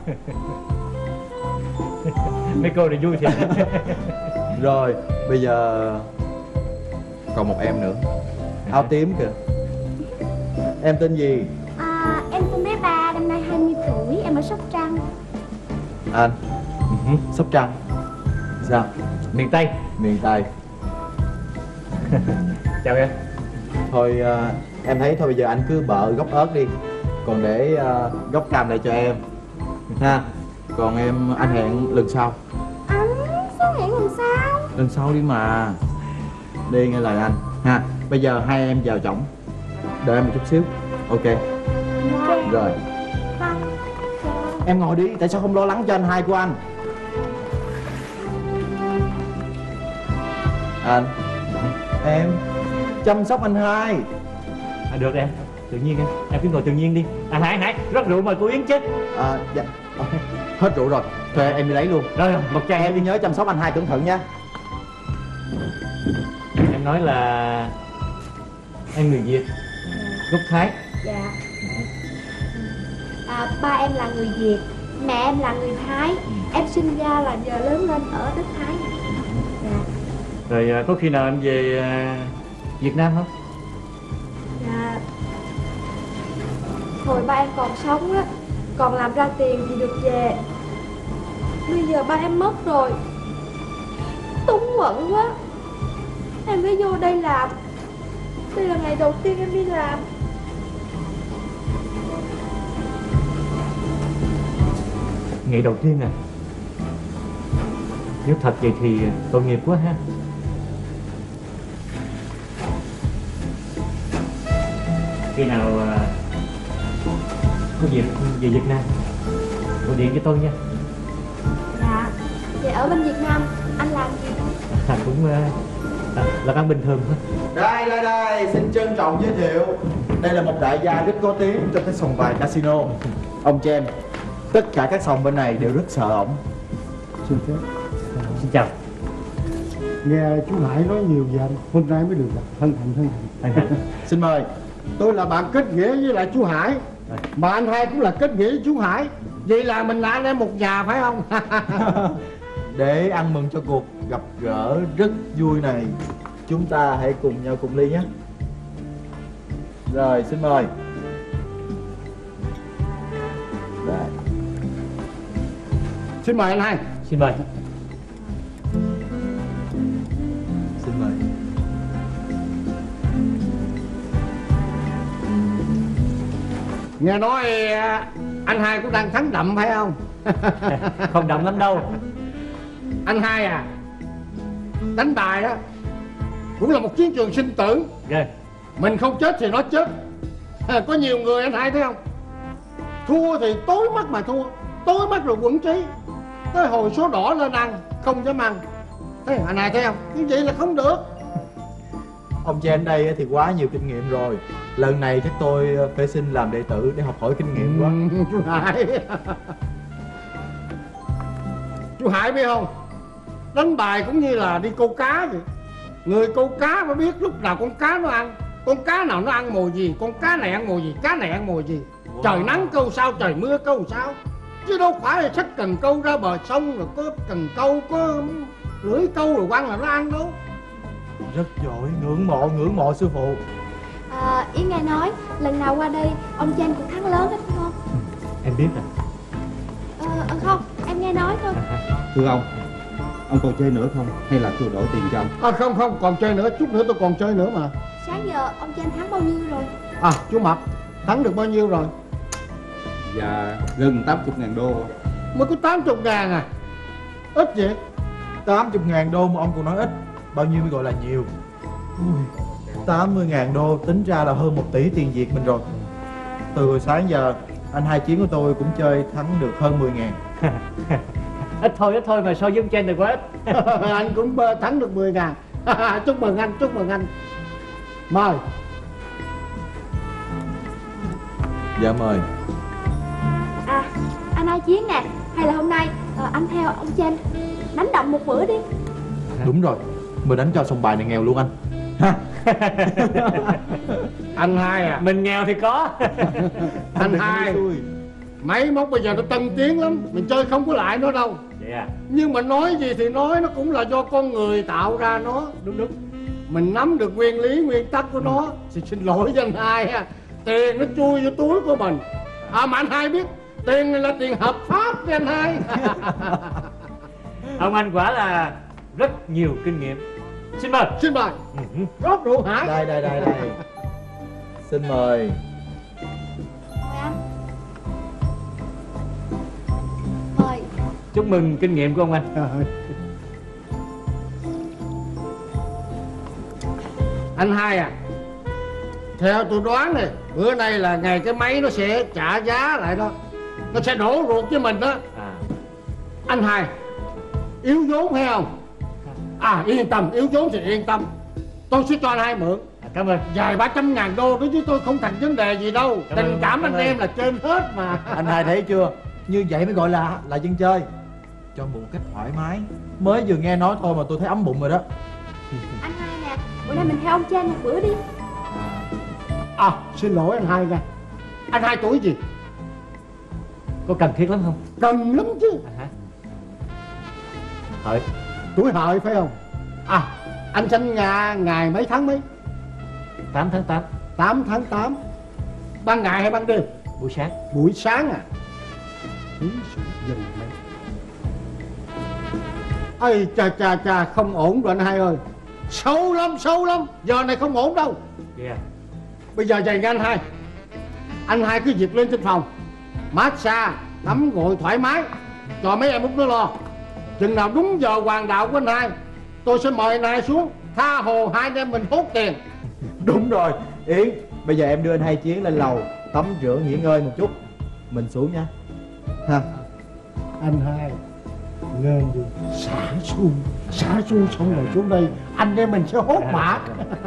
Mấy cô này vui thiệt. Rồi bây giờ còn một em nữa, áo tím kìa. Em tên gì? À, em tên bé Ba, năm nay hai mươi tuổi, em ở Sóc Trăng. Anh. Sóc Trăng. Sao? Miền Tây. Miền Tây. Chào em. Thôi à, em thấy thôi bây giờ anh cứ bợ gốc ớt đi, còn để à, gốc cam lại cho em ha. Còn em anh hẹn lần sau. Anh, sao hẹn lần sau? Lần sau đi mà. Đi nghe lời anh ha. Bây giờ hai em vào chổng, đợi em một chút xíu. Ok. Dạ. Rồi Vâng. em ngồi đi, tại sao không lo lắng cho anh hai của anh? Anh, em chăm sóc anh hai. À, được em, tự nhiên em, em cứ ngồi tự nhiên đi. À Hải, Hải, rót rượu mời cô Yến chứ. À, dạ. Hết rượu rồi, thôi em đi lấy luôn. Rồi, rồi, một chai Em em đi đi. nhớ chăm sóc anh hai cẩn thận nha. Em nói là em người Việt, gốc Thái. Dạ. À, ba em là người Việt, mẹ em là người Thái. Em sinh ra là giờ lớn lên ở đất Thái. Dạ. Rồi à, có khi nào em về à, Việt Nam không? Dạ. Hồi ba em còn sống á, còn làm ra tiền thì được về. Bây giờ ba em mất rồi, túng quẫn quá. Em mới vô đây làm. Đây là ngày đầu tiên em đi làm. Ngày đầu tiên à? Nếu thật vậy thì tội nghiệp quá ha. Khi nào à, có dịp về Việt Nam gọi điện cho tôi nha. Dạ. Vậy ở bên Việt Nam anh làm gì? À, cũng à, à, làm ăn bình thường thôi. Đây, đây, đây, xin trân trọng giới thiệu. Đây là một đại gia rất có tiếng trong cái sòng bài casino. Ông Chen. Tất cả các sòng bên này đều rất sợ ổng. Xin phép. Xin chào. Nghe chú Hải nói nhiều về anh, hôm nay mới được gặp. Thân thành, thân thành. Anh Hạnh. Xin mời. Tôi là bạn kết nghĩa với lại chú Hải, mà anh hai cũng là kết nghĩa với chú Hải. Vậy là mình là anh em một nhà phải không? Để ăn mừng cho cuộc gặp gỡ rất vui này, chúng ta hãy cùng nhau cùng ly nhé. Rồi, xin mời. Đây. Xin mời anh hai. Xin mời. Xin mời. Nghe nói anh hai cũng đang thắng đậm phải không? Không đậm lắm đâu. Anh hai à, đánh bài đó cũng là một chiến trường sinh tử. Rồi. Mình không chết thì nó chết. Có nhiều người anh hai thấy không, thua thì tối mắt mà thua, tối mắt rồi quẩn trí, tới hồi số đỏ lên ăn không dám ăn. Thế anh hai thấy không, như vậy là không được. Ông Chen đây thì quá nhiều kinh nghiệm rồi. Lần này chắc tôi phải xin làm đệ tử để học hỏi kinh nghiệm quá. Ừ, chú Hải. Chú Hải biết không, đánh bài cũng như là đi câu cá vậy. Người câu cá phải biết lúc nào con cá nó ăn, con cá nào nó ăn mồi gì, con cá này ăn mồi gì, cá này ăn mồi gì. Wow. Trời nắng câu sao, trời mưa câu sao. Chứ đâu phải là xách cần câu ra bờ sông rồi có cần câu, có lưỡi câu rồi quăng là nó ăn đâu. Rất giỏi, ngưỡng mộ, ngưỡng mộ sư phụ. À, Yến nghe nói lần nào qua đây ông Chen cũng thắng lớn hết phải không? Em biết rồi. Ờ, à, không, em nghe nói thôi. Thưa ông, ông còn chơi nữa không? Hay là tôi đổi tiền cho ông? À không không, còn chơi nữa, chút nữa tôi còn chơi nữa mà. Sáng giờ ông Chen thắng bao nhiêu rồi? À, chú Mập, thắng được bao nhiêu rồi? Dạ, gần tám mươi ngàn đô. Mới có tám mươi ngàn à? Ít vậy? Tám mươi ngàn đô mà ông còn nói ít. Bao nhiêu mới gọi là nhiều? Ui, tám mươi ngàn đô tính ra là hơn một tỷ tiền Việt mình rồi. Từ hồi sáng giờ anh hai chiến của tôi cũng chơi thắng được hơn mười ngàn. Ít thôi, ít thôi mà so với ông Chen thì quá ít. Anh cũng thắng được mười ngàn. Chúc mừng anh, chúc mừng anh. Mời. Dạ mời. À, anh Hai Chiến nè, hay là hôm nay ờ, anh theo ông Chanh đánh đậm một bữa đi. Đúng rồi, mình đánh cho sòng bài này nghèo luôn anh. Ha. Anh Hai à? Mình nghèo thì có. Anh Hai, máy móc bây giờ nó tân tiến lắm, mình chơi không có lại nữa đâu. Vậy à? Nhưng mà nói gì thì nói, nó cũng là do con người tạo ra nó. Đúng đúng. Mình nắm được nguyên lý nguyên tắc của nó thì xin lỗi với anh Hai ha, tiền nó chui vô túi của mình. À mà anh Hai biết tiền này là tiền hợp pháp với anh Hai. Ông anh quả là rất nhiều kinh nghiệm. Xin mời. Xin mời. Rót rượu hả? Đây đây đây đây. Xin mời. Mời anh. Mời. Chúc mừng kinh nghiệm của ông anh. Anh Hai à, theo tôi đoán này, bữa nay là ngày cái máy nó sẽ trả giá lại đó, nó sẽ đổ ruột với mình đó. À. Anh Hai yếu vốn hay không? À yên tâm, yếu vốn thì yên tâm, tôi sẽ cho anh Hai mượn. À, cảm ơn. Vài ba trăm ngàn đô đối với tôi không thành vấn đề gì đâu. Cảm Tình ơn, cảm cảm anh ơn. em là trên hết mà. Anh Hai thấy chưa? Như vậy mới gọi là là dân chơi. Cho mượn một cách thoải mái. Mới vừa nghe nói thôi mà tôi thấy ấm bụng rồi đó. Anh Hai nè, bữa nay mình theo ông Chanh một bữa đi. À xin lỗi anh Hai nha. Anh Hai tuổi gì? Có cần thiết lắm không? Cần lắm chứ. À, hả? Hợi. Tuổi hợi phải không? À anh sinh nhà ngày mấy tháng mấy? Tám tháng tám. Tám tháng tám. Ban ngày hay ban đêm? Buổi sáng. Buổi sáng à? Ý dừng mày. Ây chà chà chà, không ổn rồi anh Hai ơi. Xấu lắm, xấu lắm. Giờ này không ổn đâu. Yeah. Bây giờ dành cho anh Hai. Anh Hai cứ việc lên trên phòng, massage, tắm gội thoải mái, cho mấy em út nó lo. Chừng nào đúng giờ hoàng đạo của anh Hai, tôi sẽ mời anh Hai xuống, tha hồ hai anh em mình hốt tiền. Đúng rồi, Yến. Bây giờ em đưa anh Hai Chiến lên lầu tắm rửa nghỉ ngơi một chút. Mình xuống nha. Ha. Anh Hai lên đi, xả xu, xả xu xong rồi xuống đây, anh em mình sẽ hốt bạc.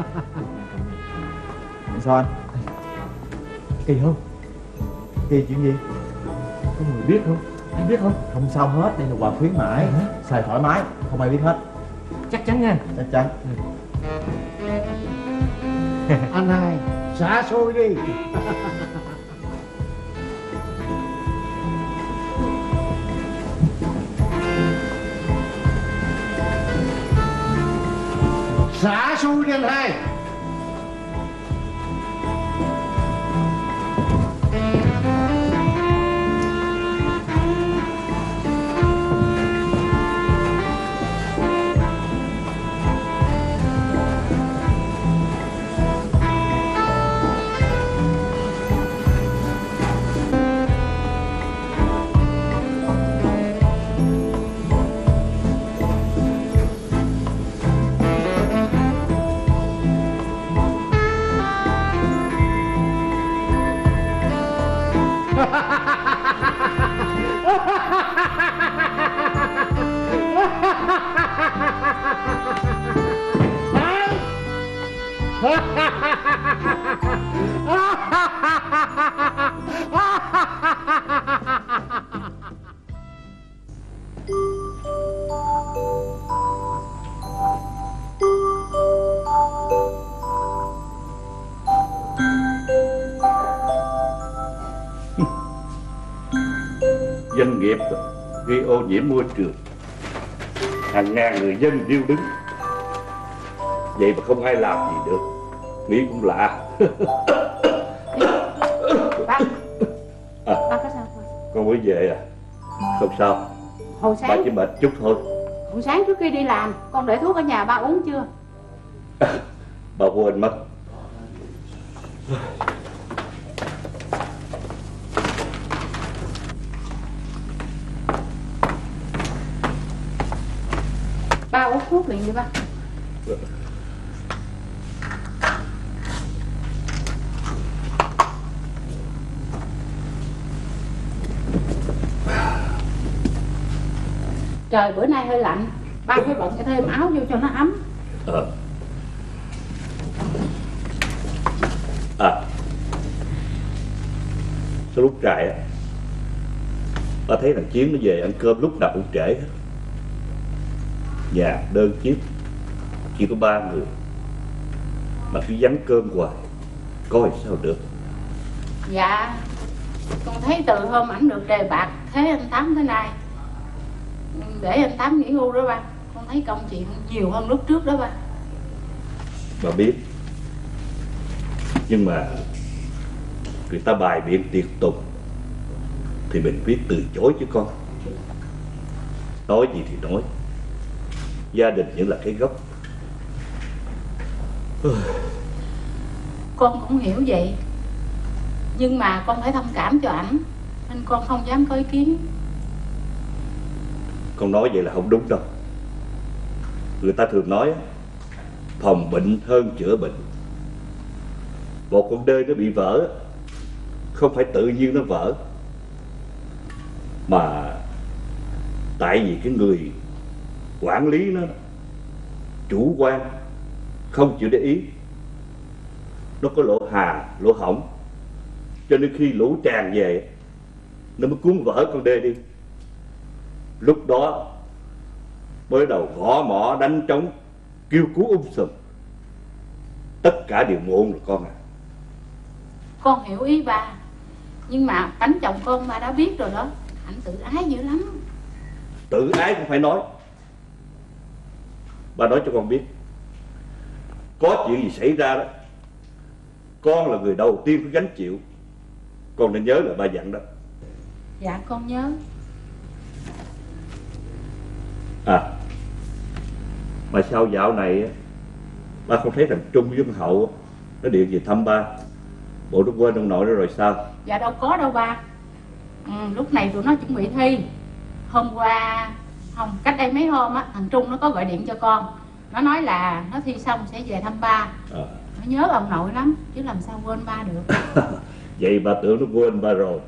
Sao anh? Kỳ không? Kỳ chuyện gì? Có người biết không? Anh biết không? Không sao hết, đây là quà khuyến mãi. Xài thoải mái, không ai biết hết. Chắc chắn nha. Chắc chắn. Anh Hai xả xôi đi. Xả xui đi anh Hai. Doanh nghiệp gây ô nhiễm môi trường, hàng ngàn người dân điêu đứng, vậy mà không ai làm gì được, nghĩ cũng lạ. Bác, À, bác có sao không? con mới về à? Không sao, Hồi ba sáng, chỉ mệt chút thôi. hồi sáng trước khi đi làm, con để thuốc ở nhà ba uống chưa? Bà quên mất. Ba uống thuốc liền đi ba. Trời bữa nay hơi lạnh, ba phải bận thêm áo vô cho nó ấm. Ờ. À, sau lúc trại á, ba thấy thằng Chiến nó về ăn cơm lúc nào cũng trễ hết. Nhà đơn chiếc, chỉ có ba người mà cứ vắng cơm hoài, coi sao được. Dạ, con thấy từ hôm ảnh được đề bạt thế anh Tám thế này, để anh Tám nghỉ hưu đó ba, con thấy công chuyện nhiều hơn lúc trước đó ba. Bà biết, nhưng mà người ta bài biện tiệc tùng thì mình biết từ chối chứ con. Nói gì thì nói, gia đình vẫn là cái gốc. Con cũng hiểu vậy, nhưng mà con phải thông cảm cho ảnh, nên con không dám có ý kiến. Con nói vậy là không đúng đâu. Người ta thường nói phòng bệnh hơn chữa bệnh. Một con đê nó bị vỡ không phải tự nhiên nó vỡ, mà tại vì cái người quản lý nó chủ quan, không chịu để ý, nó có lỗ hà, lỗ hổng, cho nên khi lũ tràn về nó mới cuốn vỡ con đê đi. Lúc đó mới đầu gõ mỏ đánh trống kêu cứu um sùm, tất cả đều muộn rồi con à. Con hiểu ý ba, nhưng mà bánh chồng con ba đã biết rồi đó, ảnh tự ái dữ lắm. Tự ái cũng phải nói. Ba nói cho con biết, có chuyện gì xảy ra đó, con là người đầu tiên phải gánh chịu. Con nên nhớ là ba dặn đó. Dạ con nhớ. À, mà sao dạo này ba không thấy thằng Trung với thằng Hậu nó điện về thăm ba? Bộ nó quên ông nội đó rồi sao? Dạ đâu có đâu ba. Ừ, lúc này tụi nó chuẩn bị thi. Hôm qua, không, cách đây mấy hôm á, thằng Trung nó có gọi điện cho con. Nó nói là nó thi xong sẽ về thăm ba. À. Nó nhớ ông nội lắm, chứ làm sao quên ba được. Vậy ba tưởng nó quên ba rồi.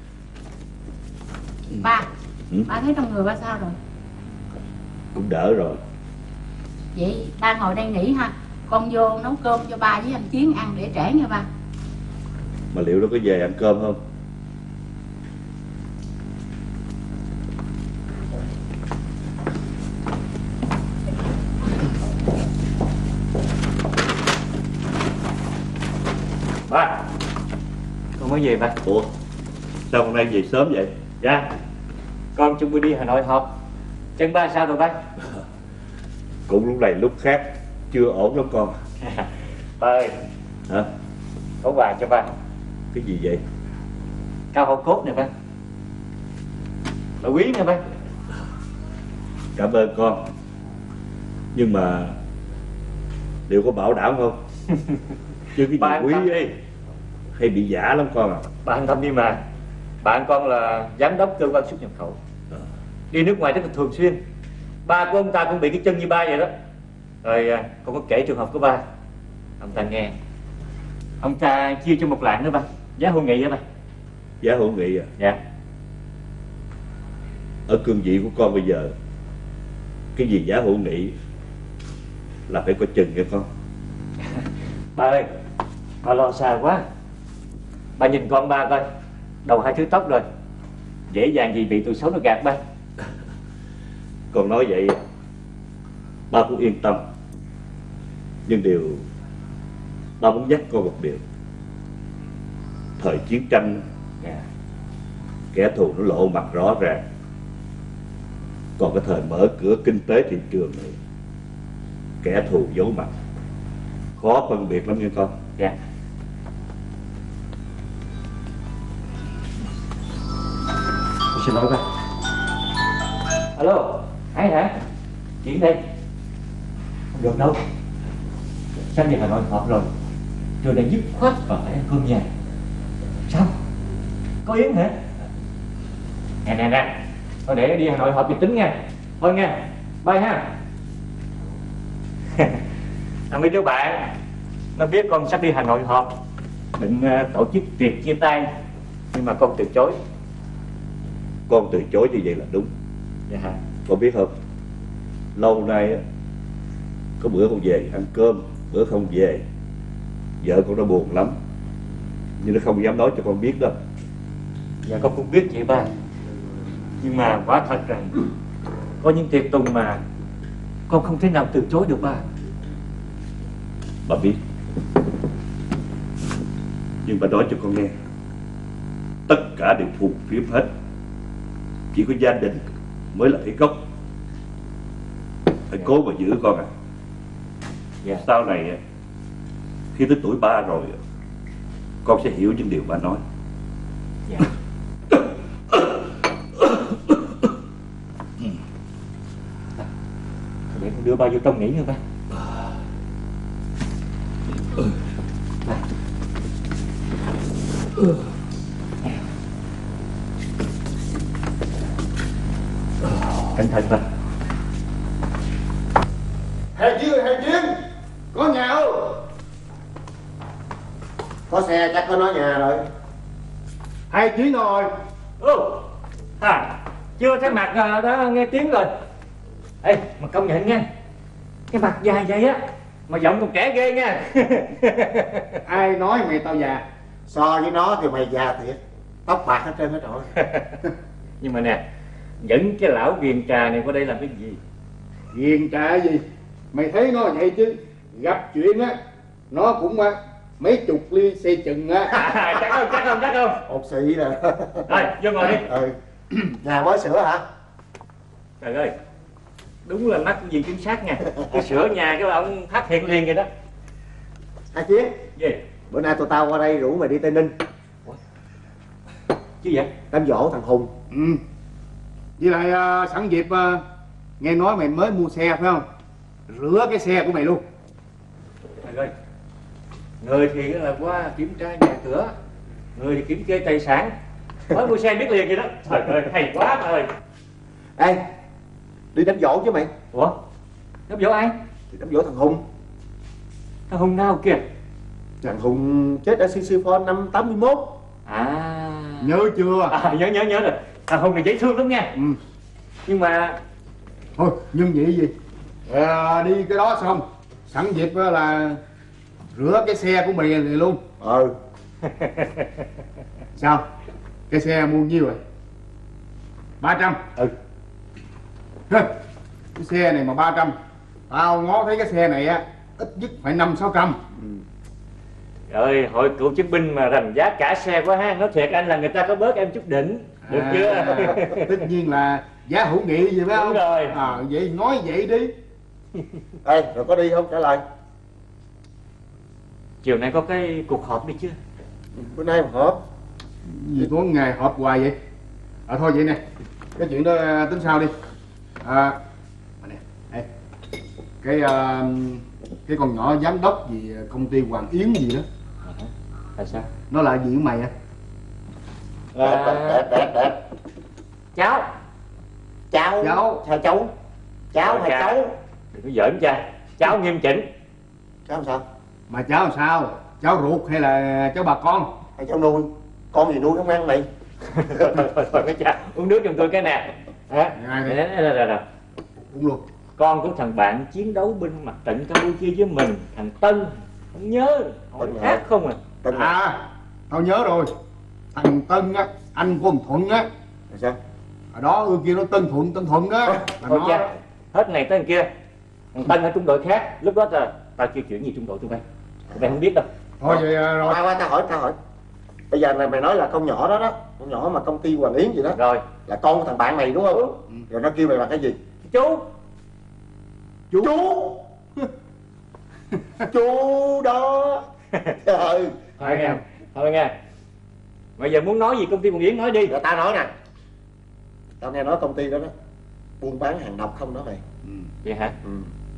Ba, ừ? ba thấy trong người ba sao rồi? Cũng đỡ rồi. Vậy ba ngồi đây nghỉ ha. Con vô nấu cơm cho ba với anh Chiến ăn để trễ nha ba. Mà liệu nó có về ăn cơm không? Ba, con mới về ba. Ủa, sao hôm nay về sớm vậy? Dạ, con chuẩn bị đi Hà Nội họp. Chân ba sao rồi ba? Cũng lúc này lúc khác, chưa ổn lắm con. Ba ơi. Hả? Có quà cho ba. Cái gì vậy? Cao hậu cốt nè ba. Bà quý nè ba. Cảm ơn con. Nhưng mà liệu có bảo đảm không? Chứ cái gì quý ấy hay bị giả lắm con à. Bà an tâm đi mà. Bạn con là giám đốc cơ quan xuất nhập khẩu, đi nước ngoài rất là thường xuyên. Ba của ông ta cũng bị cái chân như ba vậy đó. Rồi con có kể trường hợp của ba, ông ta nghe. Ông ta chia cho một lạng nữa ba, giá hữu nghị đó ba. Giá hữu nghị à? Dạ. Ở cương vị của con bây giờ, cái gì giá hữu nghị là phải có chừng nha con. Ba ơi, ba lo xa quá. Ba nhìn con ba coi, đầu hai thứ tóc rồi, dễ dàng gì bị tụi xấu nó gạt ba. Con nói vậy ba cũng yên tâm. Nhưng điều ba muốn nhắc con một điều. Thời chiến tranh, kẻ thù nó lộ mặt rõ ràng. Còn cái thời mở cửa kinh tế thị trường này, kẻ thù giấu mặt, khó phân biệt lắm nha con. Dạ. Tôi xin lỗi ba. Alo, ai hả? Chuyện đây. Không được đâu. Sắp về Hà Nội họp rồi, rồi đang dứt khoát phải ăn cơm nhà. Sao? Có Yến hả? Nè nè nè, thôi để đi Hà Nội họp thì tính nha. Thôi nha, bye ha. À, mấy đứa bạn nó biết con sắp đi Hà Nội họp, định uh, tổ chức tiệc chia tay, nhưng mà con từ chối. Con từ chối như vậy là đúng. Dạ hả? Con biết không, lâu nay Có bữa con về ăn cơm, bữa không về. Vợ con nó buồn lắm, nhưng nó không dám nói cho con biết đâu. Dạ con cũng biết vậy ba. Nhưng mà quả thật rằng có những tiệc tùng mà con không thể nào từ chối được ba. Bà biết. Nhưng bà nói cho con nghe, tất cả đều phù phiếm hết. Chỉ có gia đình mới là cái gốc. Phải Dạ. cố mà giữ con à. Dạ. Sau này khi tới tuổi ba rồi, con sẽ hiểu những điều bà nói. Dạ. Để con đưa ba vô trong nghỉ nữa ba. Cẩn thận ba. Hai Chiến ơi, Hai Chiến, có nhà không? Có xe chắc có nói nhà rồi. Hai Chiến rồi. Ô, à, chưa thấy mặt à, đã nghe tiếng rồi. Ê, mà công nhận nha, cái mặt dài vậy á, mà giọng còn trẻ ghê nha. Ai nói mày tao già? So với nó thì mày già thiệt. Tóc bạc hết trơn hết rồi. Nhưng mà nè, dẫn cái lão ghiền trà này qua đây làm cái gì? Ghiền trà gì? Mày thấy nó vậy chứ, gặp chuyện á, nó cũng á, mấy chục ly xe chừng á. À, chắc không, chắc không, chắc không. Ột xị nè. Rồi, vô ngồi đi. Ừ. Nhà mới sửa hả? Trời ơi, đúng là mắt của dì chính xác nha. Cái sửa nhà cái là ông phát hiện liền rồi đó. Hai Chiến. Gì? Bữa nay tụi tao qua đây rủ mày đi Tây Ninh. Chứ vậy? Đám giỗ thằng Hùng. Ừ. Với lại uh, sẵn dịp uh, nghe nói mày mới mua xe phải không? Rửa cái xe của mày luôn. Trời ơi, người thì là qua kiểm tra nhà cửa, người thì kiểm kê tài sản. Mới mua xe biết liền vậy đó. Trời ơi, hay quá bà ơi. Ê, đi đám giỗ chứ mày. Ủa? Đám giỗ ai? Thì đám giỗ thằng Hùng. Thằng Hùng nào kìa? Thằng Hùng chết ở Sisyphon năm tám mươi mốt. À, Nhớ chưa? à, nhớ nhớ nhớ rồi. Thằng Hùng này dễ thương lắm nha. Ừ. Nhưng mà Thôi, nhưng vậy gì? À, đi cái đó xong, sẵn dịp á là rửa cái xe của mày này luôn. Ừ. Sao? Cái xe mua nhiêu rồi? Ba trăm. Ừ. Cái xe này mà ba trăm, tao ngó thấy cái xe này á ít nhất phải năm sáu trăm. Trời, hội cựu chiến binh mà rành giá cả xe quá ha. Nói thiệt anh là người ta có bớt em chút đỉnh. Được À, chưa? tất nhiên là giá hữu nghị gì phải không? Đúng rồi. À, vậy nói vậy đi. Ê, rồi có đi không? Trả lời. Chiều nay có cái cuộc họp đi chưa? Bữa nay mà họp. Gì có ngày họp hoài vậy? À thôi vậy nè, cái chuyện đó tính sao đi. À, nè, ê, cái uh, cái con nhỏ giám đốc gì công ty Hoàng Yến gì đó. Tại sao? Nó là gì của mày á? Đẹp, đẹp, đẹp, đẹp. Cháu. Cháu. Cháu. Sao cháu? Cháu hay Cha. cháu? Đừng có giỡn cha. Cháu nghiêm chỉnh. Cháu làm sao? Mà cháu làm sao? Cháu ruột hay là cháu bà con? Hay cháu nuôi? Con gì nuôi không ăn mày? Thôi thôi thôi mấy cha, uống nước giùm tôi cái nè. Hả? Ngay Nè, đây. nè, nè, nè, nè. Uống luôn. Con của thằng bạn chiến đấu binh mặt trận Campuchia với mình, thằng Tân. Không nhớ, hỏi Tân khác hả? không à. Tân à? À, tao nhớ rồi. Thằng Tân á, anh của thằng Thuận á. Là sao? Ở đó ưa kia nó Tân Thuận, Tân Thuận đó. Là Thôi nó... cha, hết này tới thằng kia. Thằng Tân ở trung đội khác, lúc đó ta, tao chưa chuyển gì trung đội tụi bay. Tụi bay không biết đâu. Thôi vậy à, rồi. Qua qua tao hỏi, tao hỏi. Bây giờ này mày nói là con nhỏ đó đó, con nhỏ mà công ty Hoàng Yến gì đó, Rồi, là con của thằng bạn mày đúng không? Ừ. Rồi nó kêu mày bằng cái gì? chú. Chú. Chú đó. Trời. Thôi nghe, thôi nghe. Bây giờ muốn nói gì công ty Hoàng Yến nói đi. Rồi tao nói nè. Tao nghe nói công ty đó đó buôn bán hàng độc không đó mày. Ừ. Vậy hả? Ừ.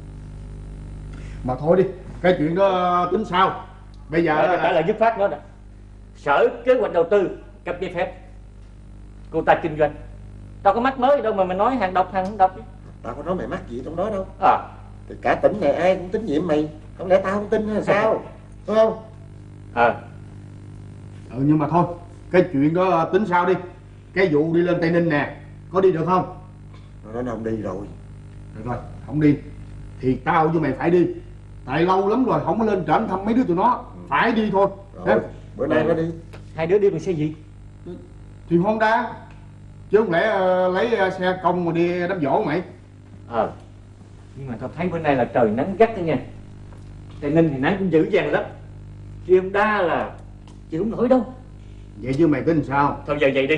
Mà thôi đi, cái chuyện đó tính sao? Bây giờ Trả lời dứt khoát đó nè. Sở kế hoạch đầu tư cấp giấy phép, cô ta kinh doanh. Tao có mắc mới đâu mà mày nói hàng độc hàng không độc chứ. Tao có nói mày mắc gì trong đó đâu. À, Thì cả tỉnh này ai cũng tín nhiệm mày. Không lẽ tao không tin hay sao? Đúng không? à, Ừ, nhưng mà thôi, cái chuyện đó tính sao đi. Cái vụ đi lên Tây Ninh nè, có đi được không? Nó nói không đi rồi. Được rồi, không đi thì tao với mày phải đi. Tại lâu lắm rồi không có lên trển thăm mấy đứa tụi nó. Phải đi thôi. Rồi, bữa nay mới đi. Hai đứa đi bằng xe gì? Thì Honda. Chứ không lẽ uh, lấy uh, xe công mà đi đám dỗ mày. Ờ. Nhưng mà tao thấy bữa nay là trời nắng gắt đó nha. Tây Ninh thì nắng cũng dữ dằn lắm. Riêng đa là chịu không nổi đâu. Vậy chứ mày tính sao? Thôi giờ vậy đi.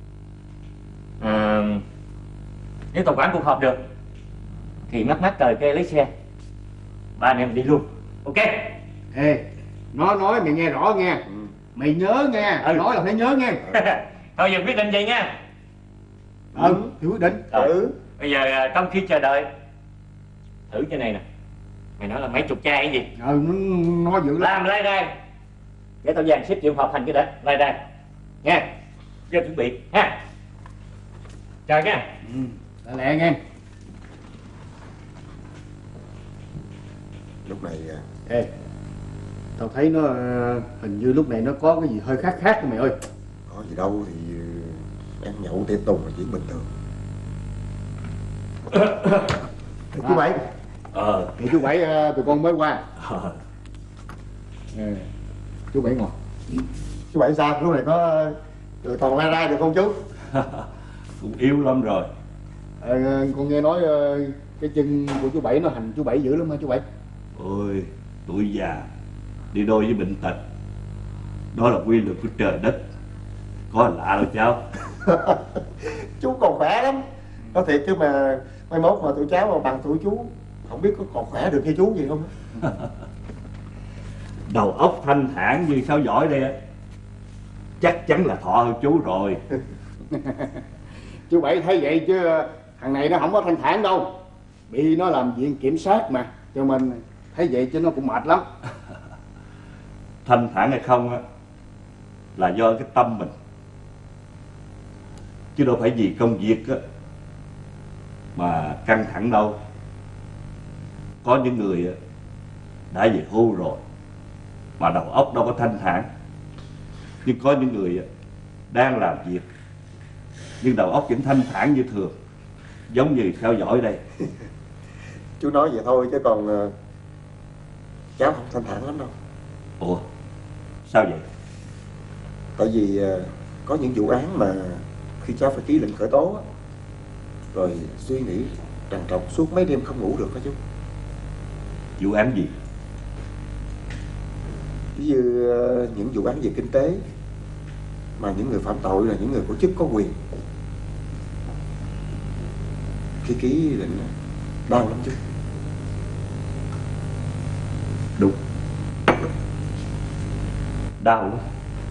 À, nếu tao quản cuộc họp được thì mắc mắc trời kê lấy xe, ba anh em đi luôn. Ok. Ê, nó nói mày nghe rõ nghe. Ừ. Mày nhớ nghe. Ừ. Nói là phải nhớ nghe. Thôi giờ quyết định vậy nha. Ừ, thì quyết định. Ừ. Bây giờ trong khi chờ đợi, thử cái này nè. Mày nói là mấy chục chai cái gì? Ừ, nó, nó dữ lắm. Làm lai rai. Để tao dàn xếp chuyện họp hành cái đó. Lai rai nha. Vô chuẩn bị ha. Chào nha. Ừ, lẹ lẹ nghe. Lúc này ê, tao thấy nó hình như lúc này nó có cái gì hơi khác khác mày ơi. Có gì đâu thì ăn nhậu tiệc tùng là chuyện bình thường. Chú Bảy. Ờ thì chú Bảy tụi con mới qua. Ờ. À, chú Bảy ngồi. Chú Bảy sao? Lúc này có còn lai rai được không chú? Cũng yếu lắm rồi. À, con nghe nói cái chân của chú Bảy nó hành chú Bảy dữ lắm hả chú Bảy? Ôi, tuổi già đi đôi với bệnh tật, đó là quy luật của trời đất, có lạ đâu cháu. Chú còn khỏe lắm. Có thiệt chứ mà mai mốt mà tụi cháu mà bằng tuổi chú không biết có còn khỏe được như chú gì không. Đầu óc thanh thản như sao giỏi đây á, chắc chắn là thọ hơn chú rồi. Chú Bảy thấy vậy chứ thằng này nó không có thanh thản đâu. Bị nó làm viện kiểm sát mà, cho mình thấy vậy chứ nó cũng mệt lắm. Thanh thản hay không á là do cái tâm mình, chứ đâu phải vì công việc á mà căng thẳng đâu. Có những người á đã về hưu rồi mà đầu óc đâu có thanh thản, nhưng có những người á đang làm việc nhưng đầu óc vẫn thanh thản như thường, giống như theo dõi đây. Chú nói vậy thôi chứ còn uh, cháu không thanh thản lắm đâu. Ủa sao vậy? Tại vì uh, có những vụ án mà khi cháu phải ký lệnh khởi tố á, rồi suy nghĩ trằn trọc suốt mấy đêm không ngủ được đó chú. Vụ án gì? Ví như uh, những vụ án về kinh tế mà những người phạm tội là những người có chức có quyền. Khi ký lệnh đau lắm chú. Đúng, đau lắm.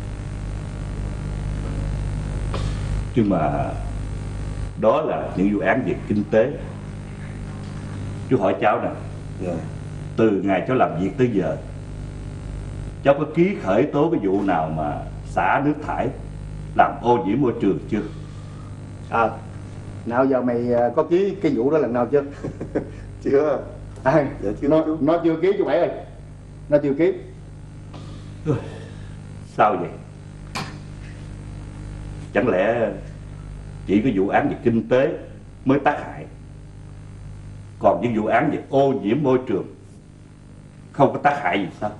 Nhưng mà đó là những vụ án về kinh tế. Chú hỏi cháu nè, yeah. Từ ngày cháu làm việc tới giờ, cháu có ký khởi tố cái vụ nào mà xả nước thải làm ô nhiễm môi trường chưa? À, nào giờ mày có ký cái vụ đó lần nào chưa? Chưa. À, dạ, chưa nó, nó chưa ký chú Bảy ơi. Nó chưa ký. Sao vậy? Chẳng lẽ chỉ có vụ án về kinh tế mới tác hại, còn những vụ án về ô nhiễm môi trường không có tác hại gì sao?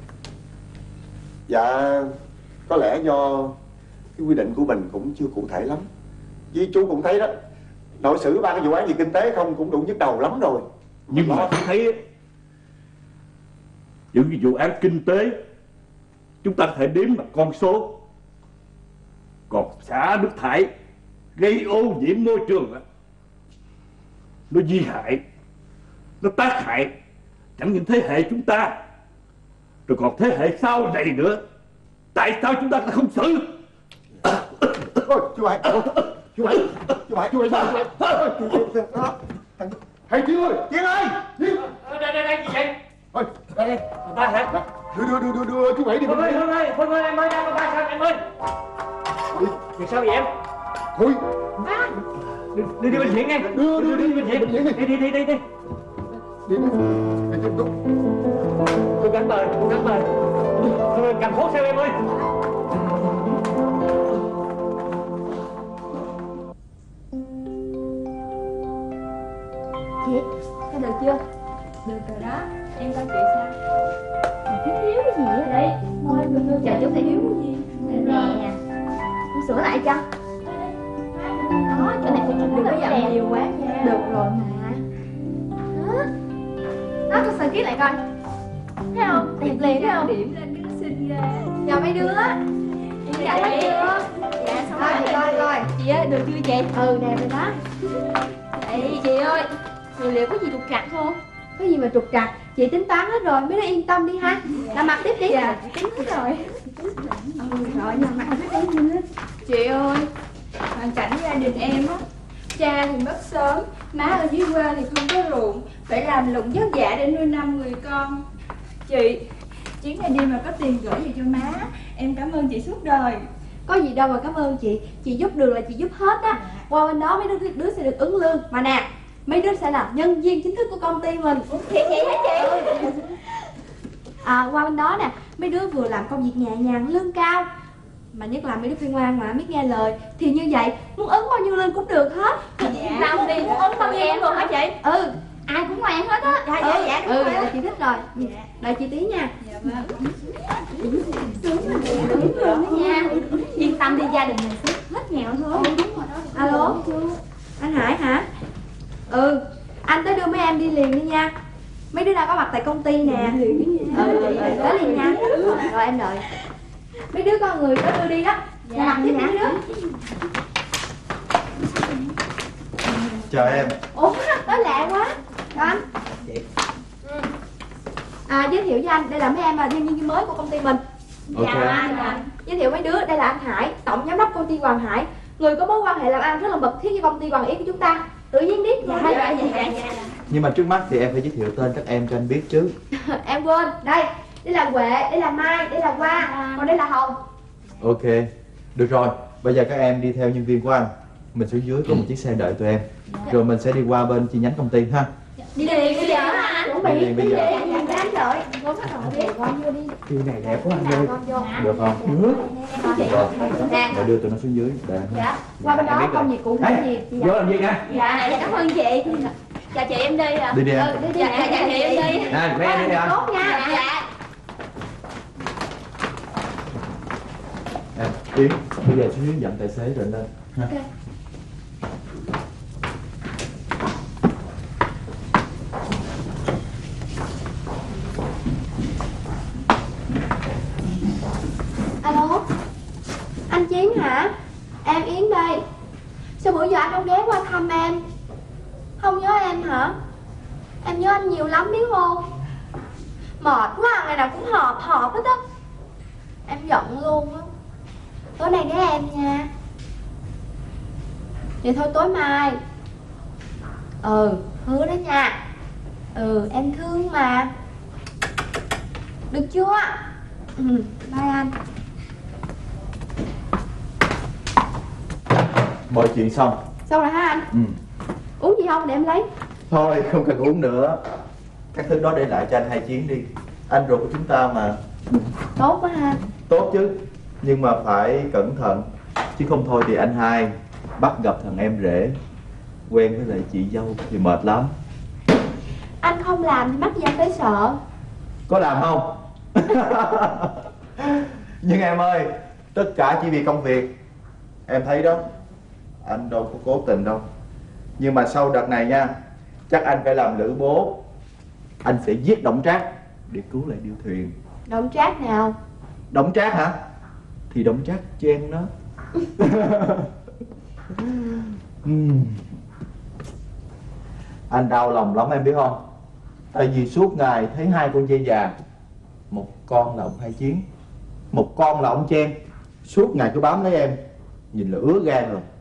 Dạ, có lẽ do cái quy định của mình cũng chưa cụ thể lắm. Với chú cũng thấy đó, nội xử ba cái vụ án về kinh tế không cũng đủ nhức đầu lắm rồi. Nhưng mà tôi thấy những cái vụ án kinh tế chúng ta có thể đếm bằng con số, còn xả nước thải gây ô nhiễm môi trường nó vi hại, nó tác hại chẳng những thế hệ chúng ta rồi còn thế hệ sau này nữa. Tại sao chúng ta không xử? Ôi, chú Bảy, chú Bảy, chú Bảy, chú Bảy, sao chú Bảy? Thầy Chiến ơi, Chiến ơi, Chiến. Đây, đây, đây, gì vậy? Ôi, đây, đây, ba hả? Đưa, đưa, đưa, đưa, đưa chú Bảy đi. Phương ơi, Phương ơi, Phương ơi, em ơi, đang có ba sao em ơi? Việc sao vậy em? Thôi. Đi, đi, đi bệnh viện nghe. Đưa, đưa, đi bệnh viện. Đi, đi, đi, đi, đi. Đi, Cô gắn bờ, cô gắn bờ. Thôi cầm phố theo em ơi. Chị, thấy được chưa? Được rồi đó, em coi chị sao? Thiếu thiếu cái gì vậy đây? Thôi được rồi, chờ chút, thiếu cái gì? Nè, con sửa lại cho. Đó, chỗ này phải đừng có dặn nhiều quá nha. Được rồi mà. Đó, đó con sờ kiết lại coi. Thấy không? Đẹp liền thấy không? Điểm lên cái nó xinh ra. Chào mấy đứa. Chào mấy đứa. Dạ, xong rồi chị coi coi. Chị ơi, được chưa chị? Ừ, đẹp rồi đó. Ê, chị ơi, người liệu có gì trục trặc không? Có gì mà trục trặc? Chị tính toán hết rồi, mấy đứa yên tâm đi ha. Làm mặt tiếp đi. Dạ, tính hết rồi. Ừ, rồi, làm mặt hết đi. Chị ơi, hoàn cảnh gia đình em á, cha thì mất sớm, má ở dưới quê thì không có ruộng, phải làm lụng vất vả để nuôi năm người con. Chị, chuyến này đi mà có tiền gửi về cho má, em cảm ơn chị suốt đời. Có gì đâu mà cảm ơn chị, chị giúp được là chị giúp hết á. Qua bên đó mấy đứa, đứa sẽ được ứng lương. Mà nè, mấy đứa sẽ là nhân viên chính thức của công ty mình. Thiệt vậy hả chị? À, qua bên đó nè, mấy đứa vừa làm công việc nhẹ nhàng, lương cao. Mà nhất là mấy đứa phải ngoan mà biết nghe lời. Thì như vậy, muốn ứng bao nhiêu lương cũng được hết. Dạ. Làm đi, muốn ứng bao nhiêu cũng được hả chị? Ừ, ai cũng ngoan hết á. Dạ, dạ, dạ, đúng ừ, rồi. Là chị thích rồi. Dạ. Đợi chị tí nha. Dạ vâng. Sướng rồi nha. Yên tâm đi, gia đình mình sẽ hết nghèo thôi. Ừ, đúng rồi đó. Alo, anh Hải hả? Ừ, anh tới đưa mấy em đi liền đi nha. Mấy đứa đang có mặt tại công ty nè. Ừ, tới liền nha. Rồi em đợi. Mấy đứa con người tới đưa đi đó. Dạ, mặt tiếp mấy đứa. Chào em. Ủa, tới lạ quá. Chào anh. À, giới thiệu với anh, đây là mấy em là nhân viên mới của công ty mình. Ok. Chào anh. À, giới thiệu mấy đứa, đây là anh Hải, tổng giám đốc công ty Hoàng Hải, người có mối quan hệ làm ăn rất là mật thiết với công ty Hoàng Yến của chúng ta. Tự nhiên đi. Dạ, dạ, dạ, dạ, dạ. Nhưng mà trước mắt thì em phải giới thiệu tên các em cho anh biết chứ. Em quên, đây, đây là Huệ, đây là Mai, đây là Hoa, còn đây là Hồng. Ok, được rồi, bây giờ các em đi theo nhân viên của anh. Mình xuống dưới có một chiếc xe đợi tụi em. Rồi mình sẽ đi qua bên chi nhánh công ty ha. Đi liền bây giờ hả anh? Chuẩn bị, đi liền bây giờ. Dạ, dạ, anh đợi. Con bắt đầu đi, con vô đi. Khi này đẹp quá anh ơi. Được không? Được rồi. Để đưa tụi nó xuống dưới. Để. Dạ, qua bên đó công việc cụ thể gì? Vô làm gì nè? Dạ, dạ, cảm ơn chị. Chào chị, em đi ạ. Đi đi em. Ừ, đi đi. Dạ, dạ, chị em đi. Nè, mấy em đi đi anh. Tốt nha. Dạ. Em, Yến, bây giờ xuống dưới dặn tài xế rồi lên. Ha. Ok. Alo, anh Chiến hả? Em Yến đây. Sao bữa giờ anh không ghé qua thăm em? Không nhớ em hả? Em nhớ anh nhiều lắm biết không? Mệt quá, ngày nào cũng họp họp hết á. Em giận luôn á. Tối nay ghé em nha. Vậy thôi tối mai. Ừ, hứa đó nha. Ừ, em thương mà. Được chưa? Ừ, bye anh. Mọi chuyện xong. Xong rồi hả anh? Ừ. Uống gì không để em lấy? Thôi không cần uống nữa. Các thứ đó để lại cho anh Hai Chiến đi. Anh ruột của chúng ta mà. Tốt quá ha. Tốt chứ. Nhưng mà phải cẩn thận. Chứ không thôi thì anh Hai bắt gặp thằng em rể quen với lại chị dâu thì mệt lắm. Anh không làm thì mắc gì anh phải sợ. Có làm không? Nhưng em ơi, tất cả chỉ vì công việc. Em thấy đó, anh đâu có cố tình đâu. Nhưng mà sau đợt này nha, chắc anh phải làm lữ bố. Anh sẽ giết Đổng Trác để cứu lại điêu thuyền. Đổng Trác nào? Đổng Trác hả? Thì Đổng Trác chen đó. uhm. Anh đau lòng lắm em biết không? Tại vì suốt ngày thấy hai con dê già. Một con là ông Hai Chiến, một con là ông Chen. Suốt ngày cứ bám lấy em. Nhìn là ứa gan rồi.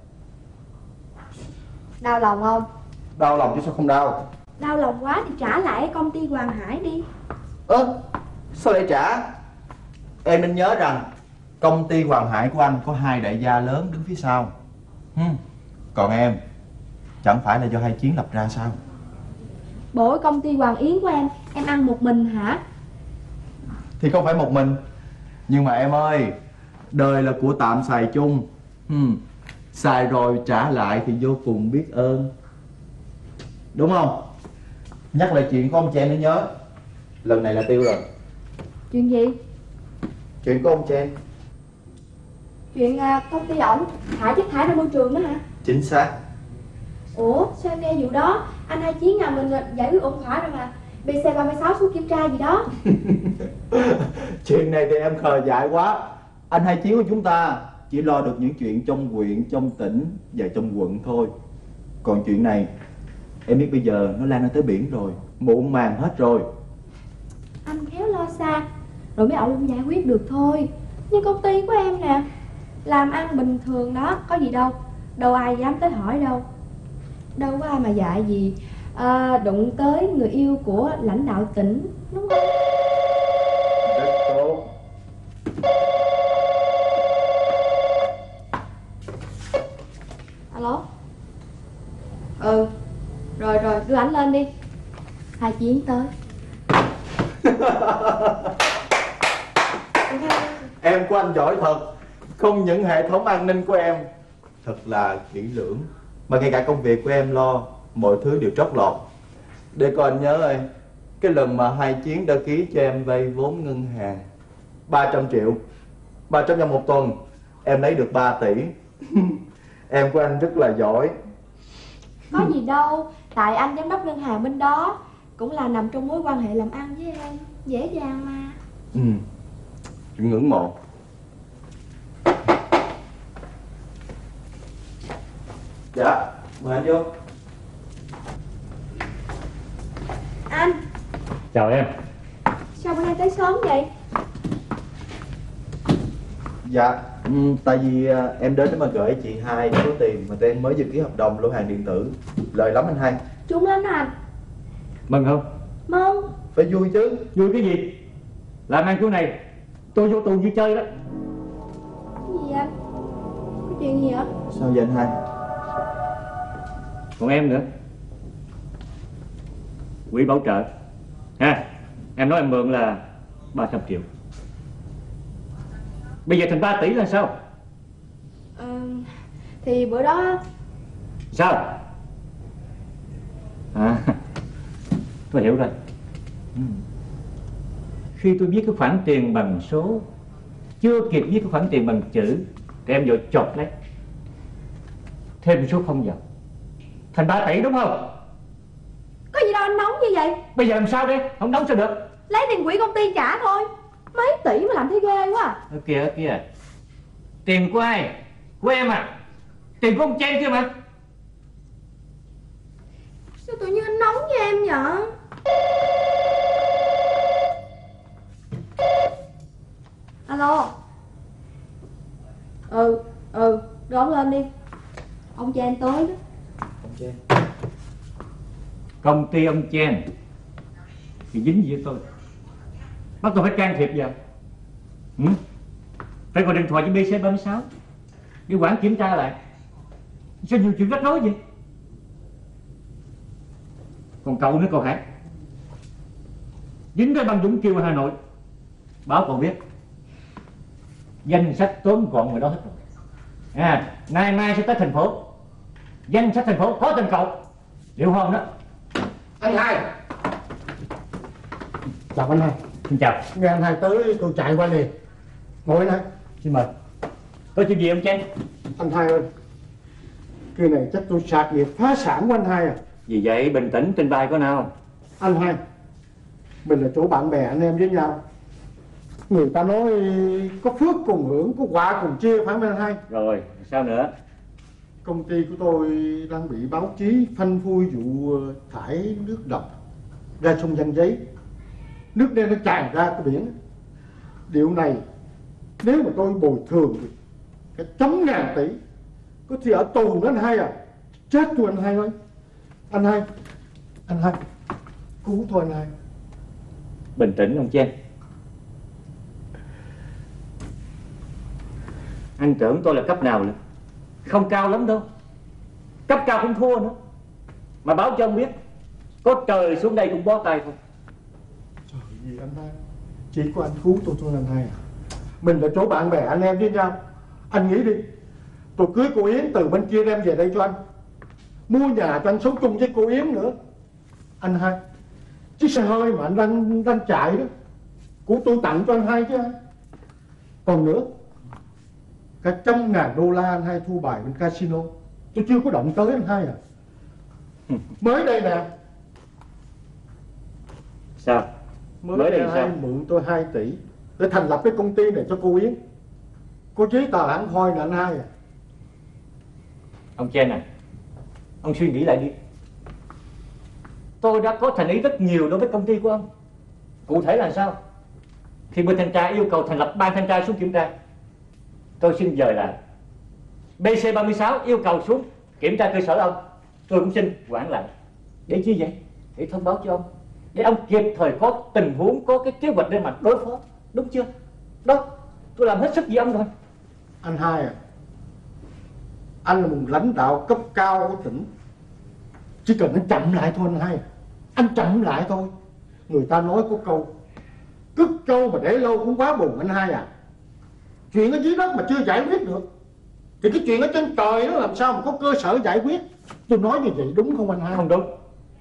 Đau lòng không? Đau lòng chứ sao không đau. Đau lòng quá thì trả lại công ty Hoàng Hải đi. Ơ, à, sao lại trả? Em nên nhớ rằng công ty Hoàng Hải của anh có hai đại gia lớn đứng phía sau. hmm. Còn em, chẳng phải là do Hai Chiến lập ra sao? Bộ công ty Hoàng Yến của em, em ăn một mình hả? Thì không phải một mình. Nhưng mà em ơi, đời là của tạm xài chung. hmm. Xài rồi trả lại thì vô cùng biết ơn. Đúng không? Nhắc lại chuyện của ông Chen mới nhớ. Lần này là tiêu rồi. Chuyện gì? Chuyện của ông Chen. Chuyện à, công ty ổng thải chất thải ra môi trường đó hả? Chính xác. Ủa sao em nghe vụ đó anh Hai Chiến nhà mình giải quyết ổn thỏa rồi mà bê xê ba mươi sáu xuống kiểm tra gì đó. Chuyện này thì em khờ dại quá. Anh Hai Chiến của chúng ta chỉ lo được những chuyện trong huyện, trong tỉnh và trong quận thôi. Còn chuyện này em biết bây giờ nó lan ra tới biển rồi, muộn màng hết rồi. Anh khéo lo xa rồi mấy ổng cũng giải quyết được thôi. Nhưng công ty của em nè, làm ăn bình thường đó, có gì đâu. Đâu ai dám tới hỏi đâu. Đâu có ai mà dạy gì à, đụng tới người yêu của lãnh đạo tỉnh, đúng không? Rất tốt. Alo. Ừ. Rồi rồi, đưa ảnh lên đi. Hai Chiến tới. Em của anh giỏi thật. Không những hệ thống an ninh của em thật là kỹ lưỡng, mà ngay cả công việc của em lo mọi thứ đều trót lọt. Để coi anh nhớ ơi, cái lần mà Hai Chiến đã ký cho em vay vốn ngân hàng ba trăm triệu, ba trăm trong một tuần em lấy được ba tỷ. Em của anh rất là giỏi. Có gì đâu, tại anh giám đốc ngân hàng bên đó cũng là nằm trong mối quan hệ làm ăn với em, dễ dàng mà. Ừ, ngưỡng mộ. Dạ, mời anh vô. Anh, Chào em. sao bữa nay tới sớm vậy? Dạ, ừ, tại vì à, em đến để mà gửi chị Hai số tiền mà tụi em mới vừa ký hợp đồng lô hàng điện tử. Lời lắm anh Hai. Trúng lắm anh. Mừng không? Mong. Phải vui chứ. Vui cái gì? Làm ăn chỗ này tôi vô tù như chơi đó. Cái gì anh? Có chuyện gì hả? Sao vậy anh Hai? Còn em nữa, quỹ bảo trợ ha, em nói em mượn là ba trăm triệu, bây giờ thành ba tỷ là sao? Ờ, thì bữa đó. Sao? À, tôi hiểu rồi. Khi tôi viết cái khoản tiền bằng số, chưa kịp viết cái khoản tiền bằng chữ thì em vội chộp lấy thêm số không vào, thành ba tỷ đúng không? Có gì đâu anh nóng như vậy? Bây giờ làm sao đây? Không nóng sao được? Lấy tiền quỹ công ty trả thôi. Mấy tỷ mà làm thấy ghê quá à. Ở kìa, ở kìa. Tiền của ai? Của em à? Tiền của ông Chen kia mà. Sao tự nhiên anh nóng với em vậy? Alo. Ừ, ừ, đưa ông lên đi. Ông Chen tới đó. Ông Chen. Công ty ông Chen thì dính gì với tôi? Bắt tôi phải can thiệp vào. Ừ? Phải gọi điện thoại cho bê xê ba mươi sáu đi quản kiểm tra lại. Sao nhiều chuyện rắc rối vậy? Còn cậu nữa cậu hả? Dính tới băng Dũng Kiều ở Hà Nội. Báo cậu biết, danh sách tóm gọn người đó hết rồi. À, nay mai sẽ tới thành phố. Danh sách thành phố có tên cậu. Liệu không đó? Anh Hai. Chào anh Hai. Xin chào. Nghe anh Hai tới tôi chạy qua liền. Ngồi anh Hai. Xin mời. Có chuyện gì ông Chen? Anh Hai ơi, cái này chắc tôi sạc nghiệp phá sản của anh Hai à. Vì vậy bình tĩnh, trên vai có nào. Anh Hai, mình là chỗ bạn bè anh em với nhau. Người ta nói có phước cùng hưởng, có họa cùng chia, phải không anh Hai? Rồi, sao nữa? Công ty của tôi đang bị báo chí phanh phui vụ thải nước độc ra sông Giăng Giấy. Nước đen nó tràn ra cái biển. Điều này nếu mà tôi bồi thường cái trăm ngàn tỷ, có thể ở tù nữa anh Hai à. Chết tôi anh Hai ơi. Anh Hai, anh Hai, cứu tôi anh Hai. Bình tĩnh ông Chen. Anh tưởng tôi là cấp nào nữa? Không cao lắm đâu. Cấp cao cũng thua nữa. Mà báo cho ông biết, có trời xuống đây cũng bó tay thôi. Trời gì anh Hai, chỉ có anh cứu tôi thôi anh Hai à. Mình là chỗ bạn bè anh em với nhau. Anh nghĩ đi, tôi cưới cô Yến từ bên kia đem về đây cho anh, mua nhà cho anh sống chung với cô Yến nữa. Anh Hai, Chiếc xe hơi mà anh đang đang chạy đó của tôi tặng cho anh Hai chứ. Còn nữa, cả trăm ngàn đô la anh Hai thua bài bên casino, tôi chưa có động tới anh Hai à. Mới đây nè. Sao? Mới, Mới đây đây anh sao? Hai mượn tôi hai tỷ để thành lập cái công ty này cho cô Yến. Cô giấy tờ hẳn hoi là anh Hai à. Ông Chen này, ông suy nghĩ lại đi. Tôi đã có thành ý rất nhiều đối với công ty của ông. Cụ thể là sao? Khi bên thanh tra yêu cầu thành lập ban thanh tra xuống kiểm tra, tôi xin dời lại. bê xê ba mươi sáu yêu cầu xuống kiểm tra cơ sở ông, tôi cũng xin quản lại. Để chi vậy? Để thông báo cho ông, để ông kịp thời có tình huống, có cái kế hoạch để mà đối phó. Đúng chưa? Đó, tôi làm hết sức vì ông rồi. Anh Hai à, anh là một lãnh đạo cấp cao của tỉnh, chỉ cần anh chậm lại thôi anh Hai. Anh chậm lại thôi. Người ta nói có câu, cất câu mà để lâu cũng quá buồn anh Hai à. Chuyện ở dưới đất mà chưa giải quyết được thì cái chuyện ở trên trời nó làm sao mà có cơ sở giải quyết. Tôi nói như vậy đúng không anh Hai? Không đúng.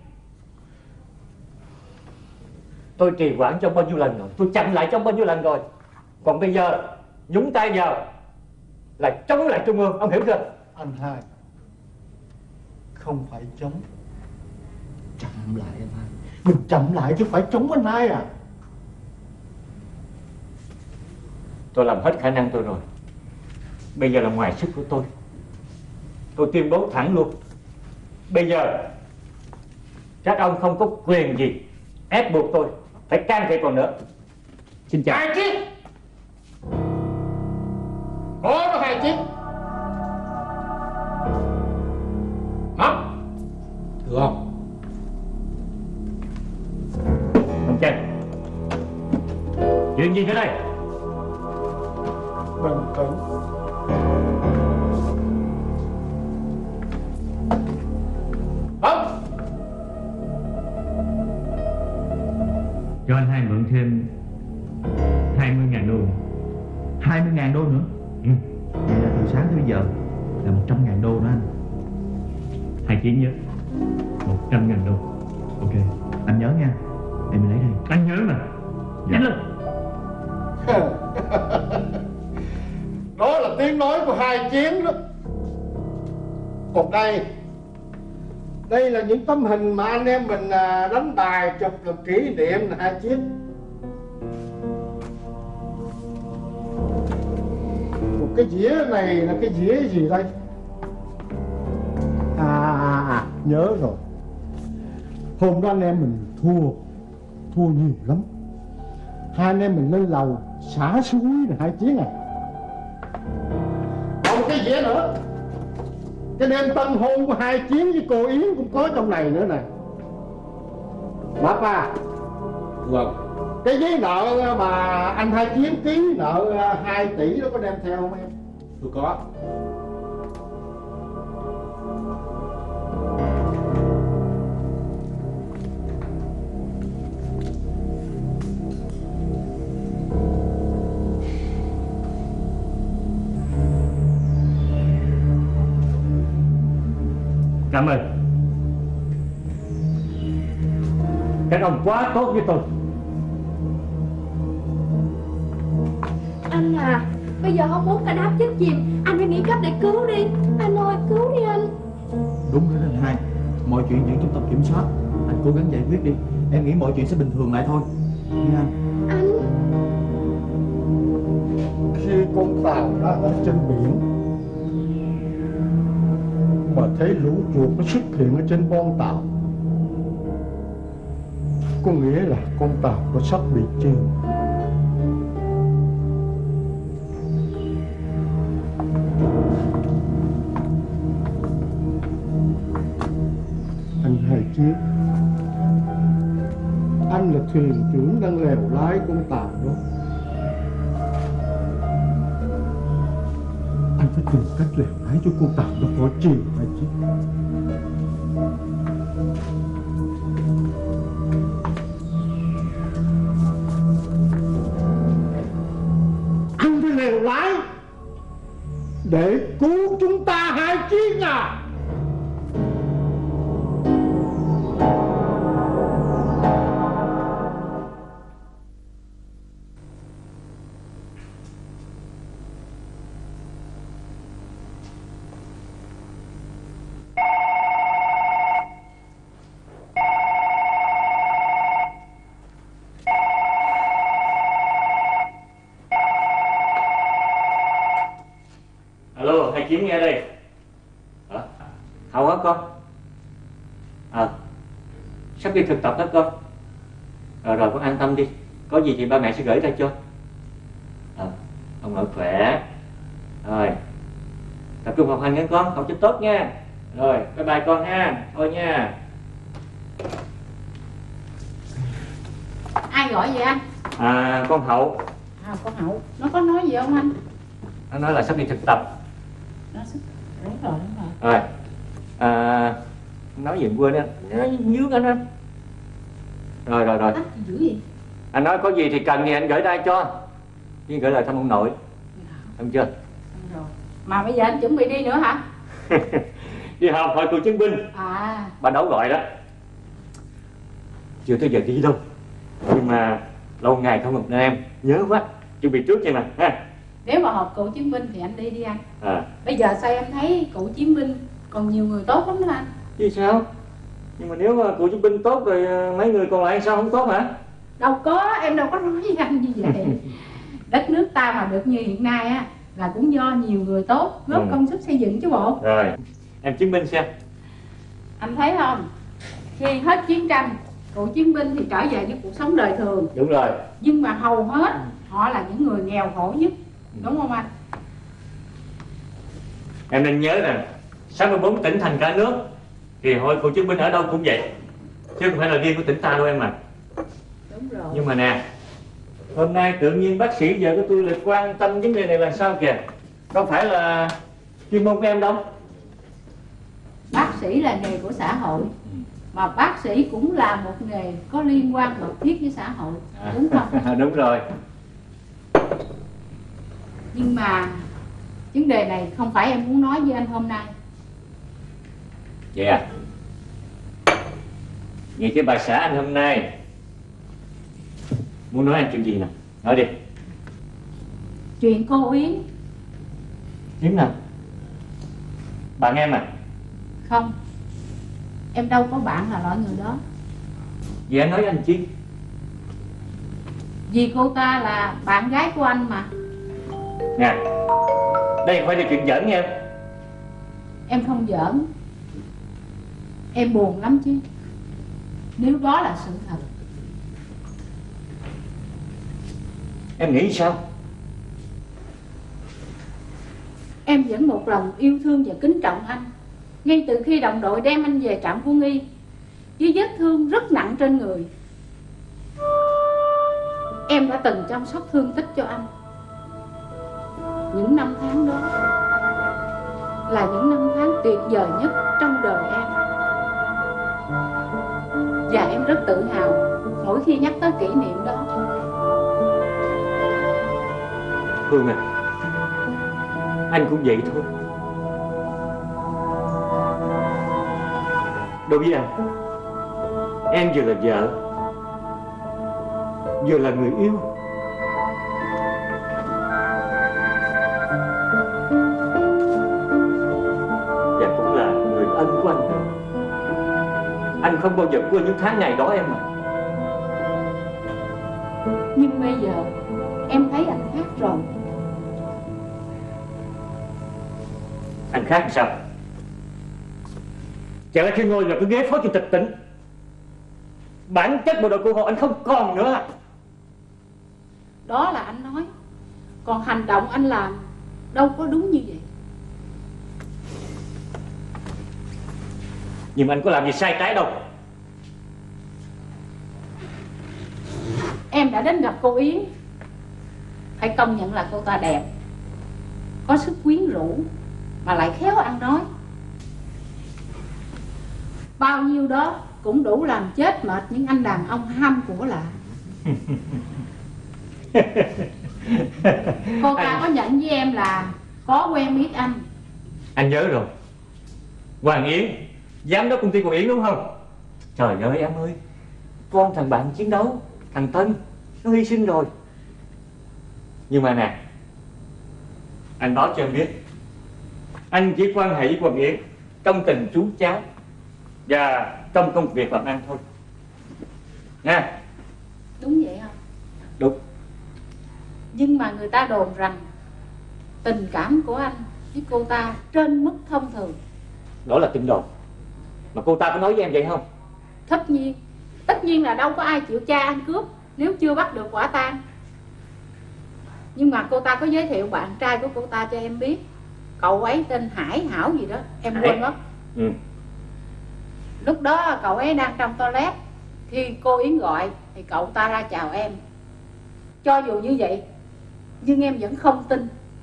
Tôi trì hoãn trong bao nhiêu lần rồi, tôi chậm lại trong bao nhiêu lần rồi. Còn bây giờ nhúng tay vào là chống lại trung ương, ông hiểu chưa? Anh Hai, không phải chống, chậm lại anh Hai. Mình chậm lại chứ phải chống anh Hai à. Tôi làm hết khả năng tôi rồi. Bây giờ là ngoài sức của tôi. Tôi tuyên bố thẳng luôn, bây giờ các ông không có quyền gì ép buộc tôi phải can thiệp còn nữa. Xin chào. Hai chiếc, có đó hai chiếc. Hả? Được không? Ông Trần, chuyện gì thế đây? Bình tĩnh. Không. Cho anh Hai mượn thêm hai mươi ngàn đô. Hai mươi ngàn đô nữa? Ừ. Vậy là từ sáng tới bây giờ là một trăm ngàn đô nữa anh. Hai Chiến nhớ, một trăm ngàn đô. Ok, anh nhớ nha. Em mình lấy đây. Anh nhớ mà. Nhanh lên. Đó là tiếng nói của Hai Chiến đó. Còn đây, đây là những tấm hình mà anh em mình đánh bài chụp làm kỷ niệm là Hai Chiến. Một cái dĩa này là cái dĩa gì đây? À, à, à nhớ rồi. Hôm đó anh em mình thua, thua nhiều lắm. Hai anh em mình lên lầu xả suối là Hai Chiến à. Còn một cái dĩa nữa, cái đêm tân hôn của Hai Chiến với cô Yến cũng có trong này nữa nè. Bác à. Vâng. Cái giấy nợ mà anh Hai Chiến ký nợ hai tỷ đó có đem theo không em? Tôi có. Cảm ơn. Các ông quá tốt với tôi. Anh à, bây giờ không muốn cả đám chết chìm, anh phải nghĩ cách để cứu đi. Anh ơi, cứu đi anh. Đúng rồi anh Hai, mọi chuyện vẫn trong tầm kiểm soát. Anh cố gắng giải quyết đi. Em nghĩ mọi chuyện sẽ bình thường lại thôi. Nghe anh. Anh. Khi con tàu đã ở trên biển mà thấy lũ chuột nó xuất hiện ở trên bon tàu, có nghĩa là con tàu nó sắp bị chìm. Anh Hai Chiến, anh là thuyền trưởng đang lèo lái con tàu đó. Anh phải tìm cách lèo lái cho con tàu nó khỏi chìm Hai Chiến. Anh phải lèo lái để cứu chúng ta Hai Chiến à. Ờ, sắp đi thực tập đó con. Rồi rồi con an tâm đi, có gì thì ba mẹ sẽ gửi ra cho. Ờ, ông nội khỏe. Rồi, tập trung học hành nha con, học cho tốt nha. Rồi, bye bye con ha, thôi nha. Ai gọi vậy anh? À, con Hậu. À, con Hậu, nó có nói gì không anh? Nó nói là sắp đi thực tập. Nó sắp... Đúng rồi, đúng rồi. Rồi, à, nói gì quên á, nó nhướng anh anh. Rồi rồi rồi. Tắt dữ gì? Anh nói có gì thì cần thì anh gửi ra cho. Nhưng gửi lời thăm ông nội. Đúng chưa? Rồi. Mà bây giờ anh chuẩn bị đi nữa hả? Đi học hội cựu chiến binh. À. Bà Đấu gọi đó. Chưa tới giờ đi đâu. Nhưng mà lâu ngày không gặp em, nhớ quá. Chuẩn bị trước cho mà ha. Nếu mà họp cựu chiến binh thì anh đi đi anh. À. Bây giờ sao em thấy cựu chiến binh còn nhiều người tốt lắm đó anh. Vì sao? Nhưng mà nếu mà cựu chiến binh tốt rồi mấy người còn lại sao không tốt hả? Đâu có, em đâu có nói với anh như vậy. Đất nước ta mà được như hiện nay á là cũng do nhiều người tốt góp ừ. công sức xây dựng chứ bộ. Rồi, em chứng minh xem. Anh thấy không? Khi hết chiến tranh, cựu chiến binh thì trở về với cuộc sống đời thường. Đúng rồi. Nhưng mà hầu hết họ là những người nghèo khổ nhất. Đúng không anh? Em nên nhớ rằng sáu mươi bốn tỉnh thành cả nước thì hội cựu chiến binh ở đâu cũng vậy, chứ không phải là riêng của tỉnh ta đâu em à. Đúng rồi. Nhưng mà nè, hôm nay tự nhiên bác sĩ vợ của tôi lại quan tâm vấn đề này là sao kìa? Không phải là chuyên môn của em đâu. Bác sĩ là nghề của xã hội, mà bác sĩ cũng là một nghề có liên quan mật thiết với xã hội, đúng không? Đúng rồi. Nhưng mà vấn đề này không phải em muốn nói với anh hôm nay. Vậy à? Vậy cái bà xã anh hôm nay muốn nói anh chuyện gì nè? Nói đi. Chuyện cô Yến. Yến nào? Bạn em à? Không, em đâu có bạn là loại người đó. Vậy anh nói với anh chi? Vì cô ta là bạn gái của anh mà. Nè, đây không phải là chuyện giỡn nha em. Em không giỡn. Em buồn lắm chứ. Nếu đó là sự thật. Em nghĩ sao? Em vẫn một lòng yêu thương và kính trọng anh. Ngay từ khi đồng đội đem anh về trạm quân y với vết thương rất nặng trên người, em đã từng chăm sóc thương tích cho anh. Những năm tháng đó là những năm tháng tuyệt vời nhất trong đời em. Và em rất tự hào mỗi khi nhắc tới kỷ niệm đó. Hương à, anh cũng vậy thôi. Đối với anh, em vừa là vợ, vừa là người yêu. Và cũng là người ân của anh nữa. Anh không bao giờ quên những tháng ngày đó em à. Nhưng bây giờ em thấy anh khác rồi. Anh khác làm sao? Chẳng lẽ khi ngồi là cái ghế phó chủ tịch tỉnh, bản chất bộ đội cụ Hồ anh không còn nữa. Đó là anh nói. Còn hành động anh làm đâu có đúng như vậy. Nhưng mà anh có làm gì sai trái đâu. Em đã đến gặp cô Yến, phải công nhận là cô ta đẹp, có sức quyến rũ, mà lại khéo ăn nói. Bao nhiêu đó cũng đủ làm chết mệt những anh đàn ông ham của lạ. Cô ta anh... có nhận với em là có quen biết anh. Anh nhớ rồi. Hoàng Yến, giám đốc công ty của Yến đúng không? Trời ơi em ơi, con thằng bạn chiến đấu, thằng Tân, nó hy sinh rồi. Nhưng mà nè, anh nói cho em biết, anh chỉ quan hệ với Hoàng Yến trong tình chú cháu và trong công việc làm ăn thôi nha. Đúng vậy không? Đúng. Nhưng mà người ta đồn rằng tình cảm của anh với cô ta trên mức thông thường. Đó là tin đồn. Mà cô ta có nói với em vậy không? Tất nhiên, tất nhiên là đâu có ai chịu cha ăn cướp nếu chưa bắt được quả tang. Nhưng mà cô ta có giới thiệu bạn trai của cô ta cho em biết. Cậu ấy tên Hải Hảo gì đó, em Hải. quên mất. Ừ. Lúc đó cậu ấy đang trong toilet, khi cô Yến gọi thì cậu ta ra chào em. Cho dù như vậy nhưng em vẫn không tin.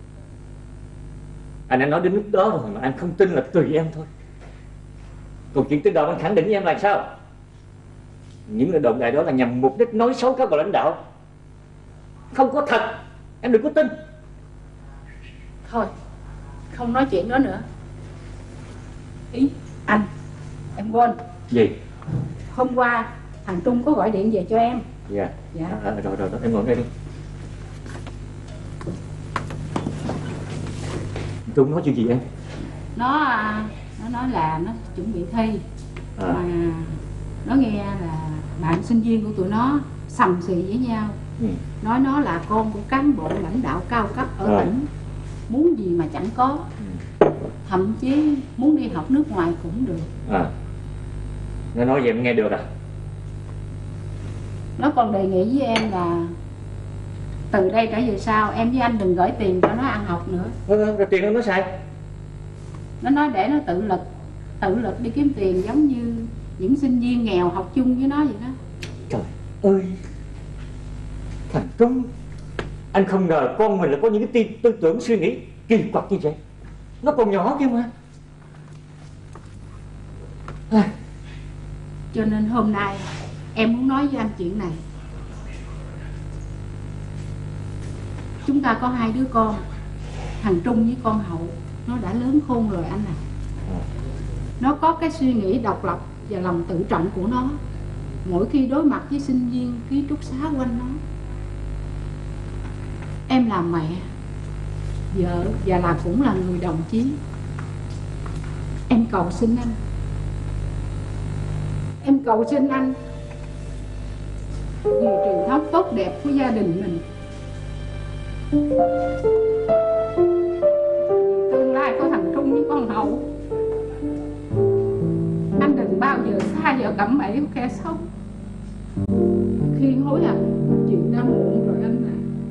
Anh đã nói đến lúc đó rồi mà anh không tin là tùy em thôi. Còn chuyện tới đầu anh khẳng định với em là sao? Những lời đồn đại đó là nhằm mục đích nói xấu các bà lãnh đạo. Không có thật, em đừng có tin. Thôi, không nói chuyện đó nữa. Ý, anh, em quên. Gì? Hôm qua thằng Trung có gọi điện về cho em. Dạ. Dạ. À, rồi, rồi, rồi, em ngồi đây đi. Trung nói chuyện gì em? Nó nó nói là nó chuẩn bị thi. À. Mà nó nghe là bạn sinh viên của tụi nó sầm xì với nhau. Ừ. Nói nó là con của cán bộ lãnh đạo cao cấp ở À. tỉnh, muốn gì mà chẳng có. Ừ. Thậm chí muốn đi học nước ngoài cũng được. À. Nó nói vậy em nghe được à? Nó còn đề nghị với em là từ đây trở về sau em với anh đừng gửi tiền cho nó ăn học nữa. Ừ, rồi tiền đâu nó xài? Nó nói để nó tự lực, tự lực đi kiếm tiền giống như những sinh viên nghèo học chung với nó vậy đó. Trời ơi, thằng Trung, anh không ngờ con mình là có những cái tư, tư tưởng suy nghĩ kỳ quặc như vậy. Nó còn nhỏ kia mà. À. Cho nên hôm nay em muốn nói với anh chuyện này. Chúng ta có hai đứa con, thằng Trung với con Hậu. Nó đã lớn khôn rồi anh à. Nó có cái suy nghĩ độc lập và lòng tự trọng của nó mỗi khi đối mặt với sinh viên ký túc xá quanh nó. Em là mẹ, vợ và là cũng là người đồng chí. Em cầu xin anh, em cầu xin anh vì truyền thống tốt đẹp của gia đình mình, tương lai của thằng Trung với con Hậu. Anh đừng bao giờ xa vào cạm bẫy của kẻ xấu. Khi hối hận chuyện đã muộn rồi anh ạ.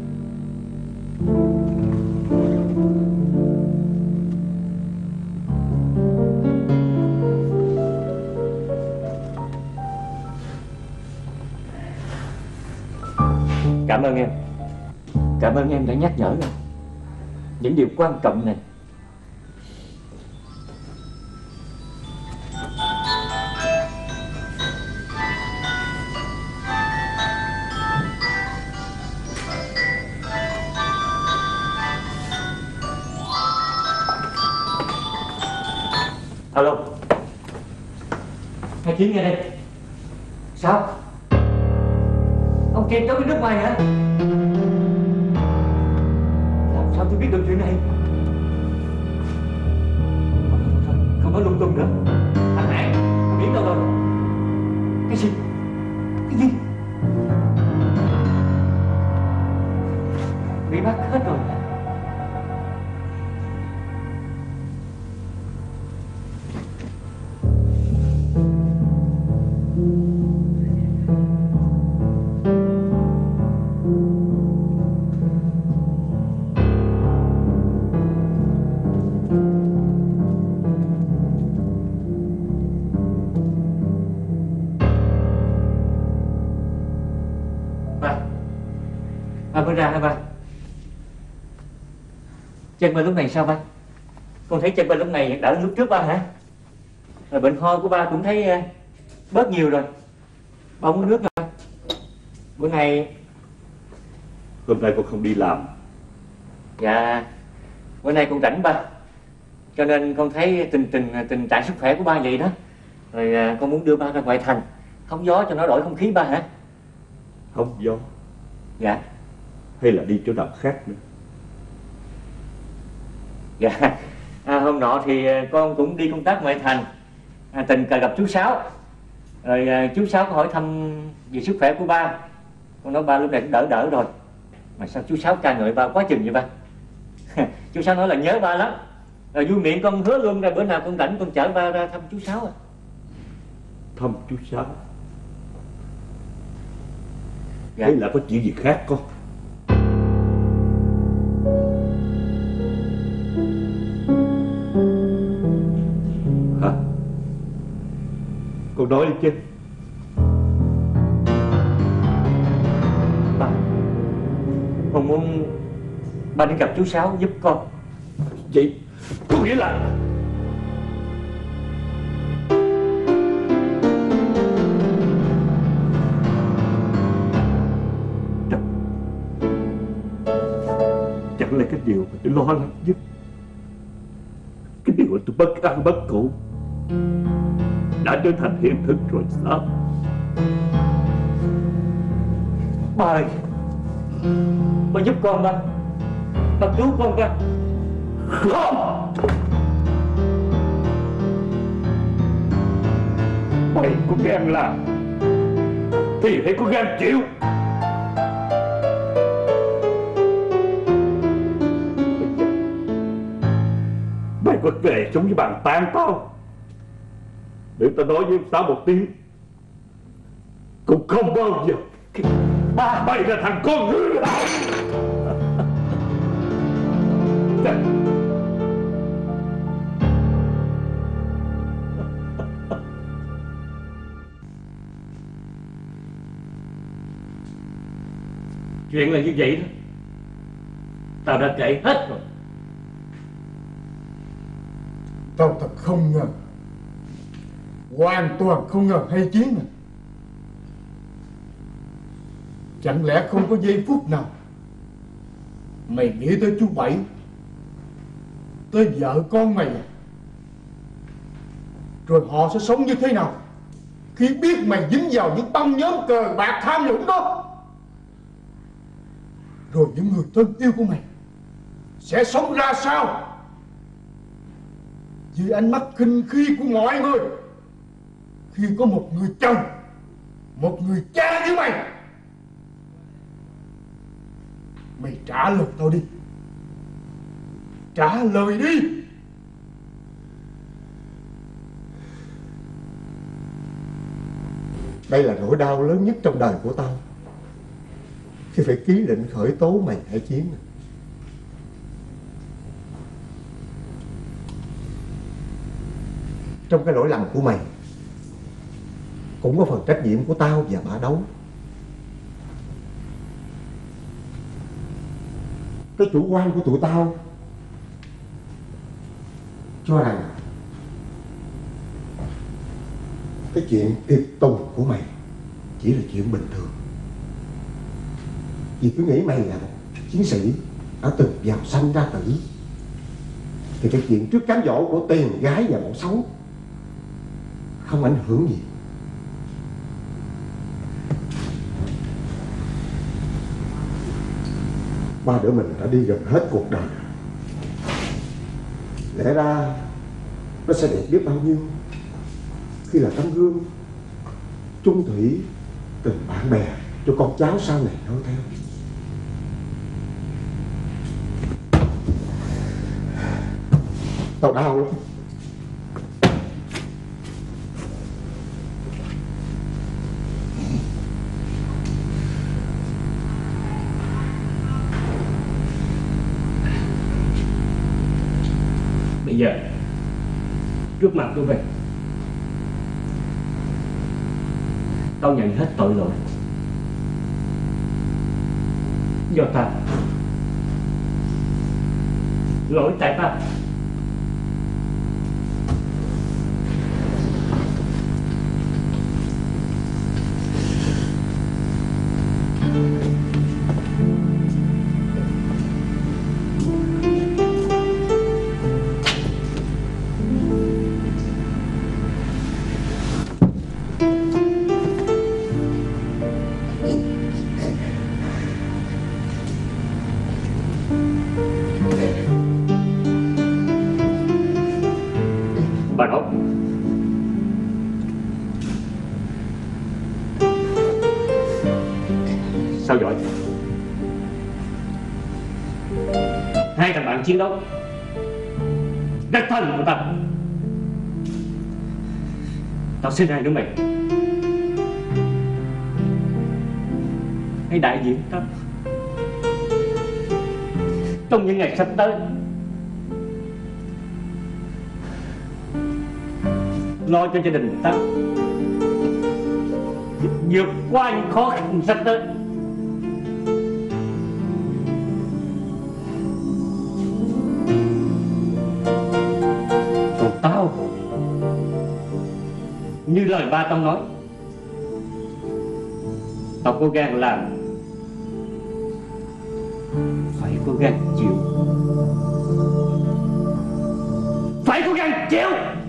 Cảm ơn em. Cảm ơn em đã nhắc nhở em những điều quan trọng này. Alo. Hai Chiến nghe đây. Sao? Ông Ken trốn đi nước ngoài hả? Làm sao tôi biết được chuyện này? Thôi, thôi, thôi, không nói lung tung nữa. Thằng Hải, thằng Biến đâu rồi? Cái gì? Cái gì? Bị bắt hết rồi. Mới ra hả ba? Chân ba lúc này sao ba? Con thấy chân ba lúc này đỡ lúc trước ba hả? Rồi bệnh ho của ba cũng thấy uh, bớt nhiều rồi. Ba uống nước rồi. Bữa nay hôm nay con không đi làm. Dạ, bữa nay con rảnh ba, cho nên con thấy tình tình tình trạng sức khỏe của ba vậy đó. Rồi uh, con muốn đưa ba ra ngoại thành hóng gió cho nó đổi không khí ba hả? Hóng gió? Dạ. Hay là đi chỗ nào khác nữa? Dạ, à, hôm nọ thì con cũng đi công tác ngoại thành, à, tình cờ gặp chú Sáu. Rồi à, chú Sáu có hỏi thăm về sức khỏe của ba. Con nói ba lúc này cũng đỡ đỡ rồi. Mà sao chú Sáu ca ngợi ba quá chừng vậy ba? Chú Sáu nói là nhớ ba lắm. Rồi vui miệng con hứa luôn rồi bữa nào con rảnh con chở ba ra thăm chú Sáu à. thăm chú Sáu. Hay là có chuyện gì khác con? Hả? Con nói đi chứ. Ba, con muốn ba đi gặp chú Sáu giúp con. Vậy có nghĩa là chẳng lẽ cái điều mà tôi lo lắng nhất, cái điều mà tôi bất an bất cụ đã trở thành hiện thực rồi sao? Ba ơi, ba giúp con ba, ba cứu con ba. Không! Mày có gan làm thì hãy có gan chịu. Mày có kề xuống với bàn tan tao để tao nói với tao một tiếng, cũng không bao giờ. Ba, mày là thằng con hư hỏng. Chuyện là như vậy đó, tao đã kể hết rồi. Tao thật không ngờ, hoàn toàn không ngờ hay Chiến à. Chẳng lẽ không có giây phút nào mày nghĩ tới chú Bảy, tới vợ con mày à? Rồi họ sẽ sống như thế nào khi biết mày dính vào những băng nhóm cờ bạc tham nhũng đó? Rồi những người thân yêu của mày sẽ sống ra sao dưới ánh mắt khinh khi của mọi người khi có một người chồng, một người cha như mày? Mày trả lời tao đi, trả lời đi. Đây là nỗi đau lớn nhất trong đời của tao, khi phải ký lệnh khởi tố mày Hải Chiến. Trong cái lỗi lầm của mày cũng có phần trách nhiệm của tao và Bả Đấu. Cái chủ quan của tụi tao cho rằng cái chuyện tiệc tùng của mày chỉ là chuyện bình thường, vì cứ nghĩ mày là một chiến sĩ đã từng vào sanh ra tử, thì cái chuyện trước cám dỗ của tiền gái và bọn xấu không ảnh hưởng gì. Ba đứa mình đã đi gần hết cuộc đời, lẽ ra nó sẽ đẹp biết bao nhiêu khi là tấm gương chung thủy tình bạn bè cho con cháu sau này nói theo. Tao đau lắm. Bây giờ trước mặt tôi về, tao nhận hết tội lỗi do ta, lỗi tại ta. Bà Đấu, sao vậy? Hai thằng bạn chiến đấu rất thân của ta, Tao xin ai nữa mày? Hãy đại diện tao trong những ngày sắp tới, lo cho gia đình tao vượt qua những khó khăn sắp tới. Còn tao, như lời ba tao nói, tao cố gắng làm, phải cố gắng chịu, phải cố gắng chịu.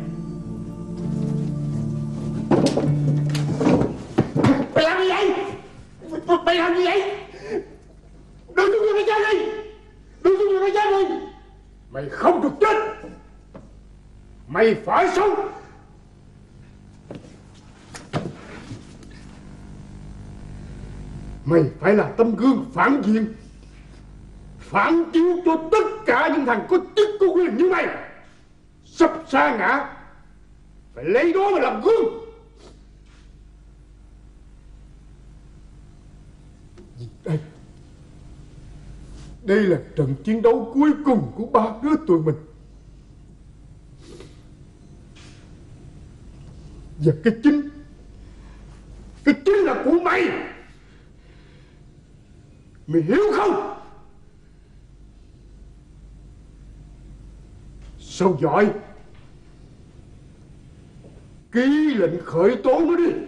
Mày làm gì vậy? Mày làm gì vậy? Đừng cho người ta chết đi! Đừng cho người ta chết đi! Mày không được chết! Mày phải sống! Mày phải là tấm gương phản diện, phản chiếu cho tất cả những thằng có chức có quyền như mày. Sắp sa ngã, phải lấy đó mà làm gương. Đây, đây là trận chiến đấu cuối cùng của ba đứa tụi mình. Và cái chính, cái chính là của mày. Mày hiểu không? Sao giỏi? Ký lệnh khởi tố nó đi.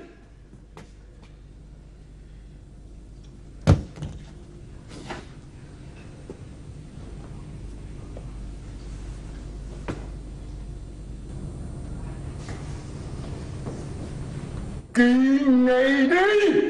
Ký ngay đi.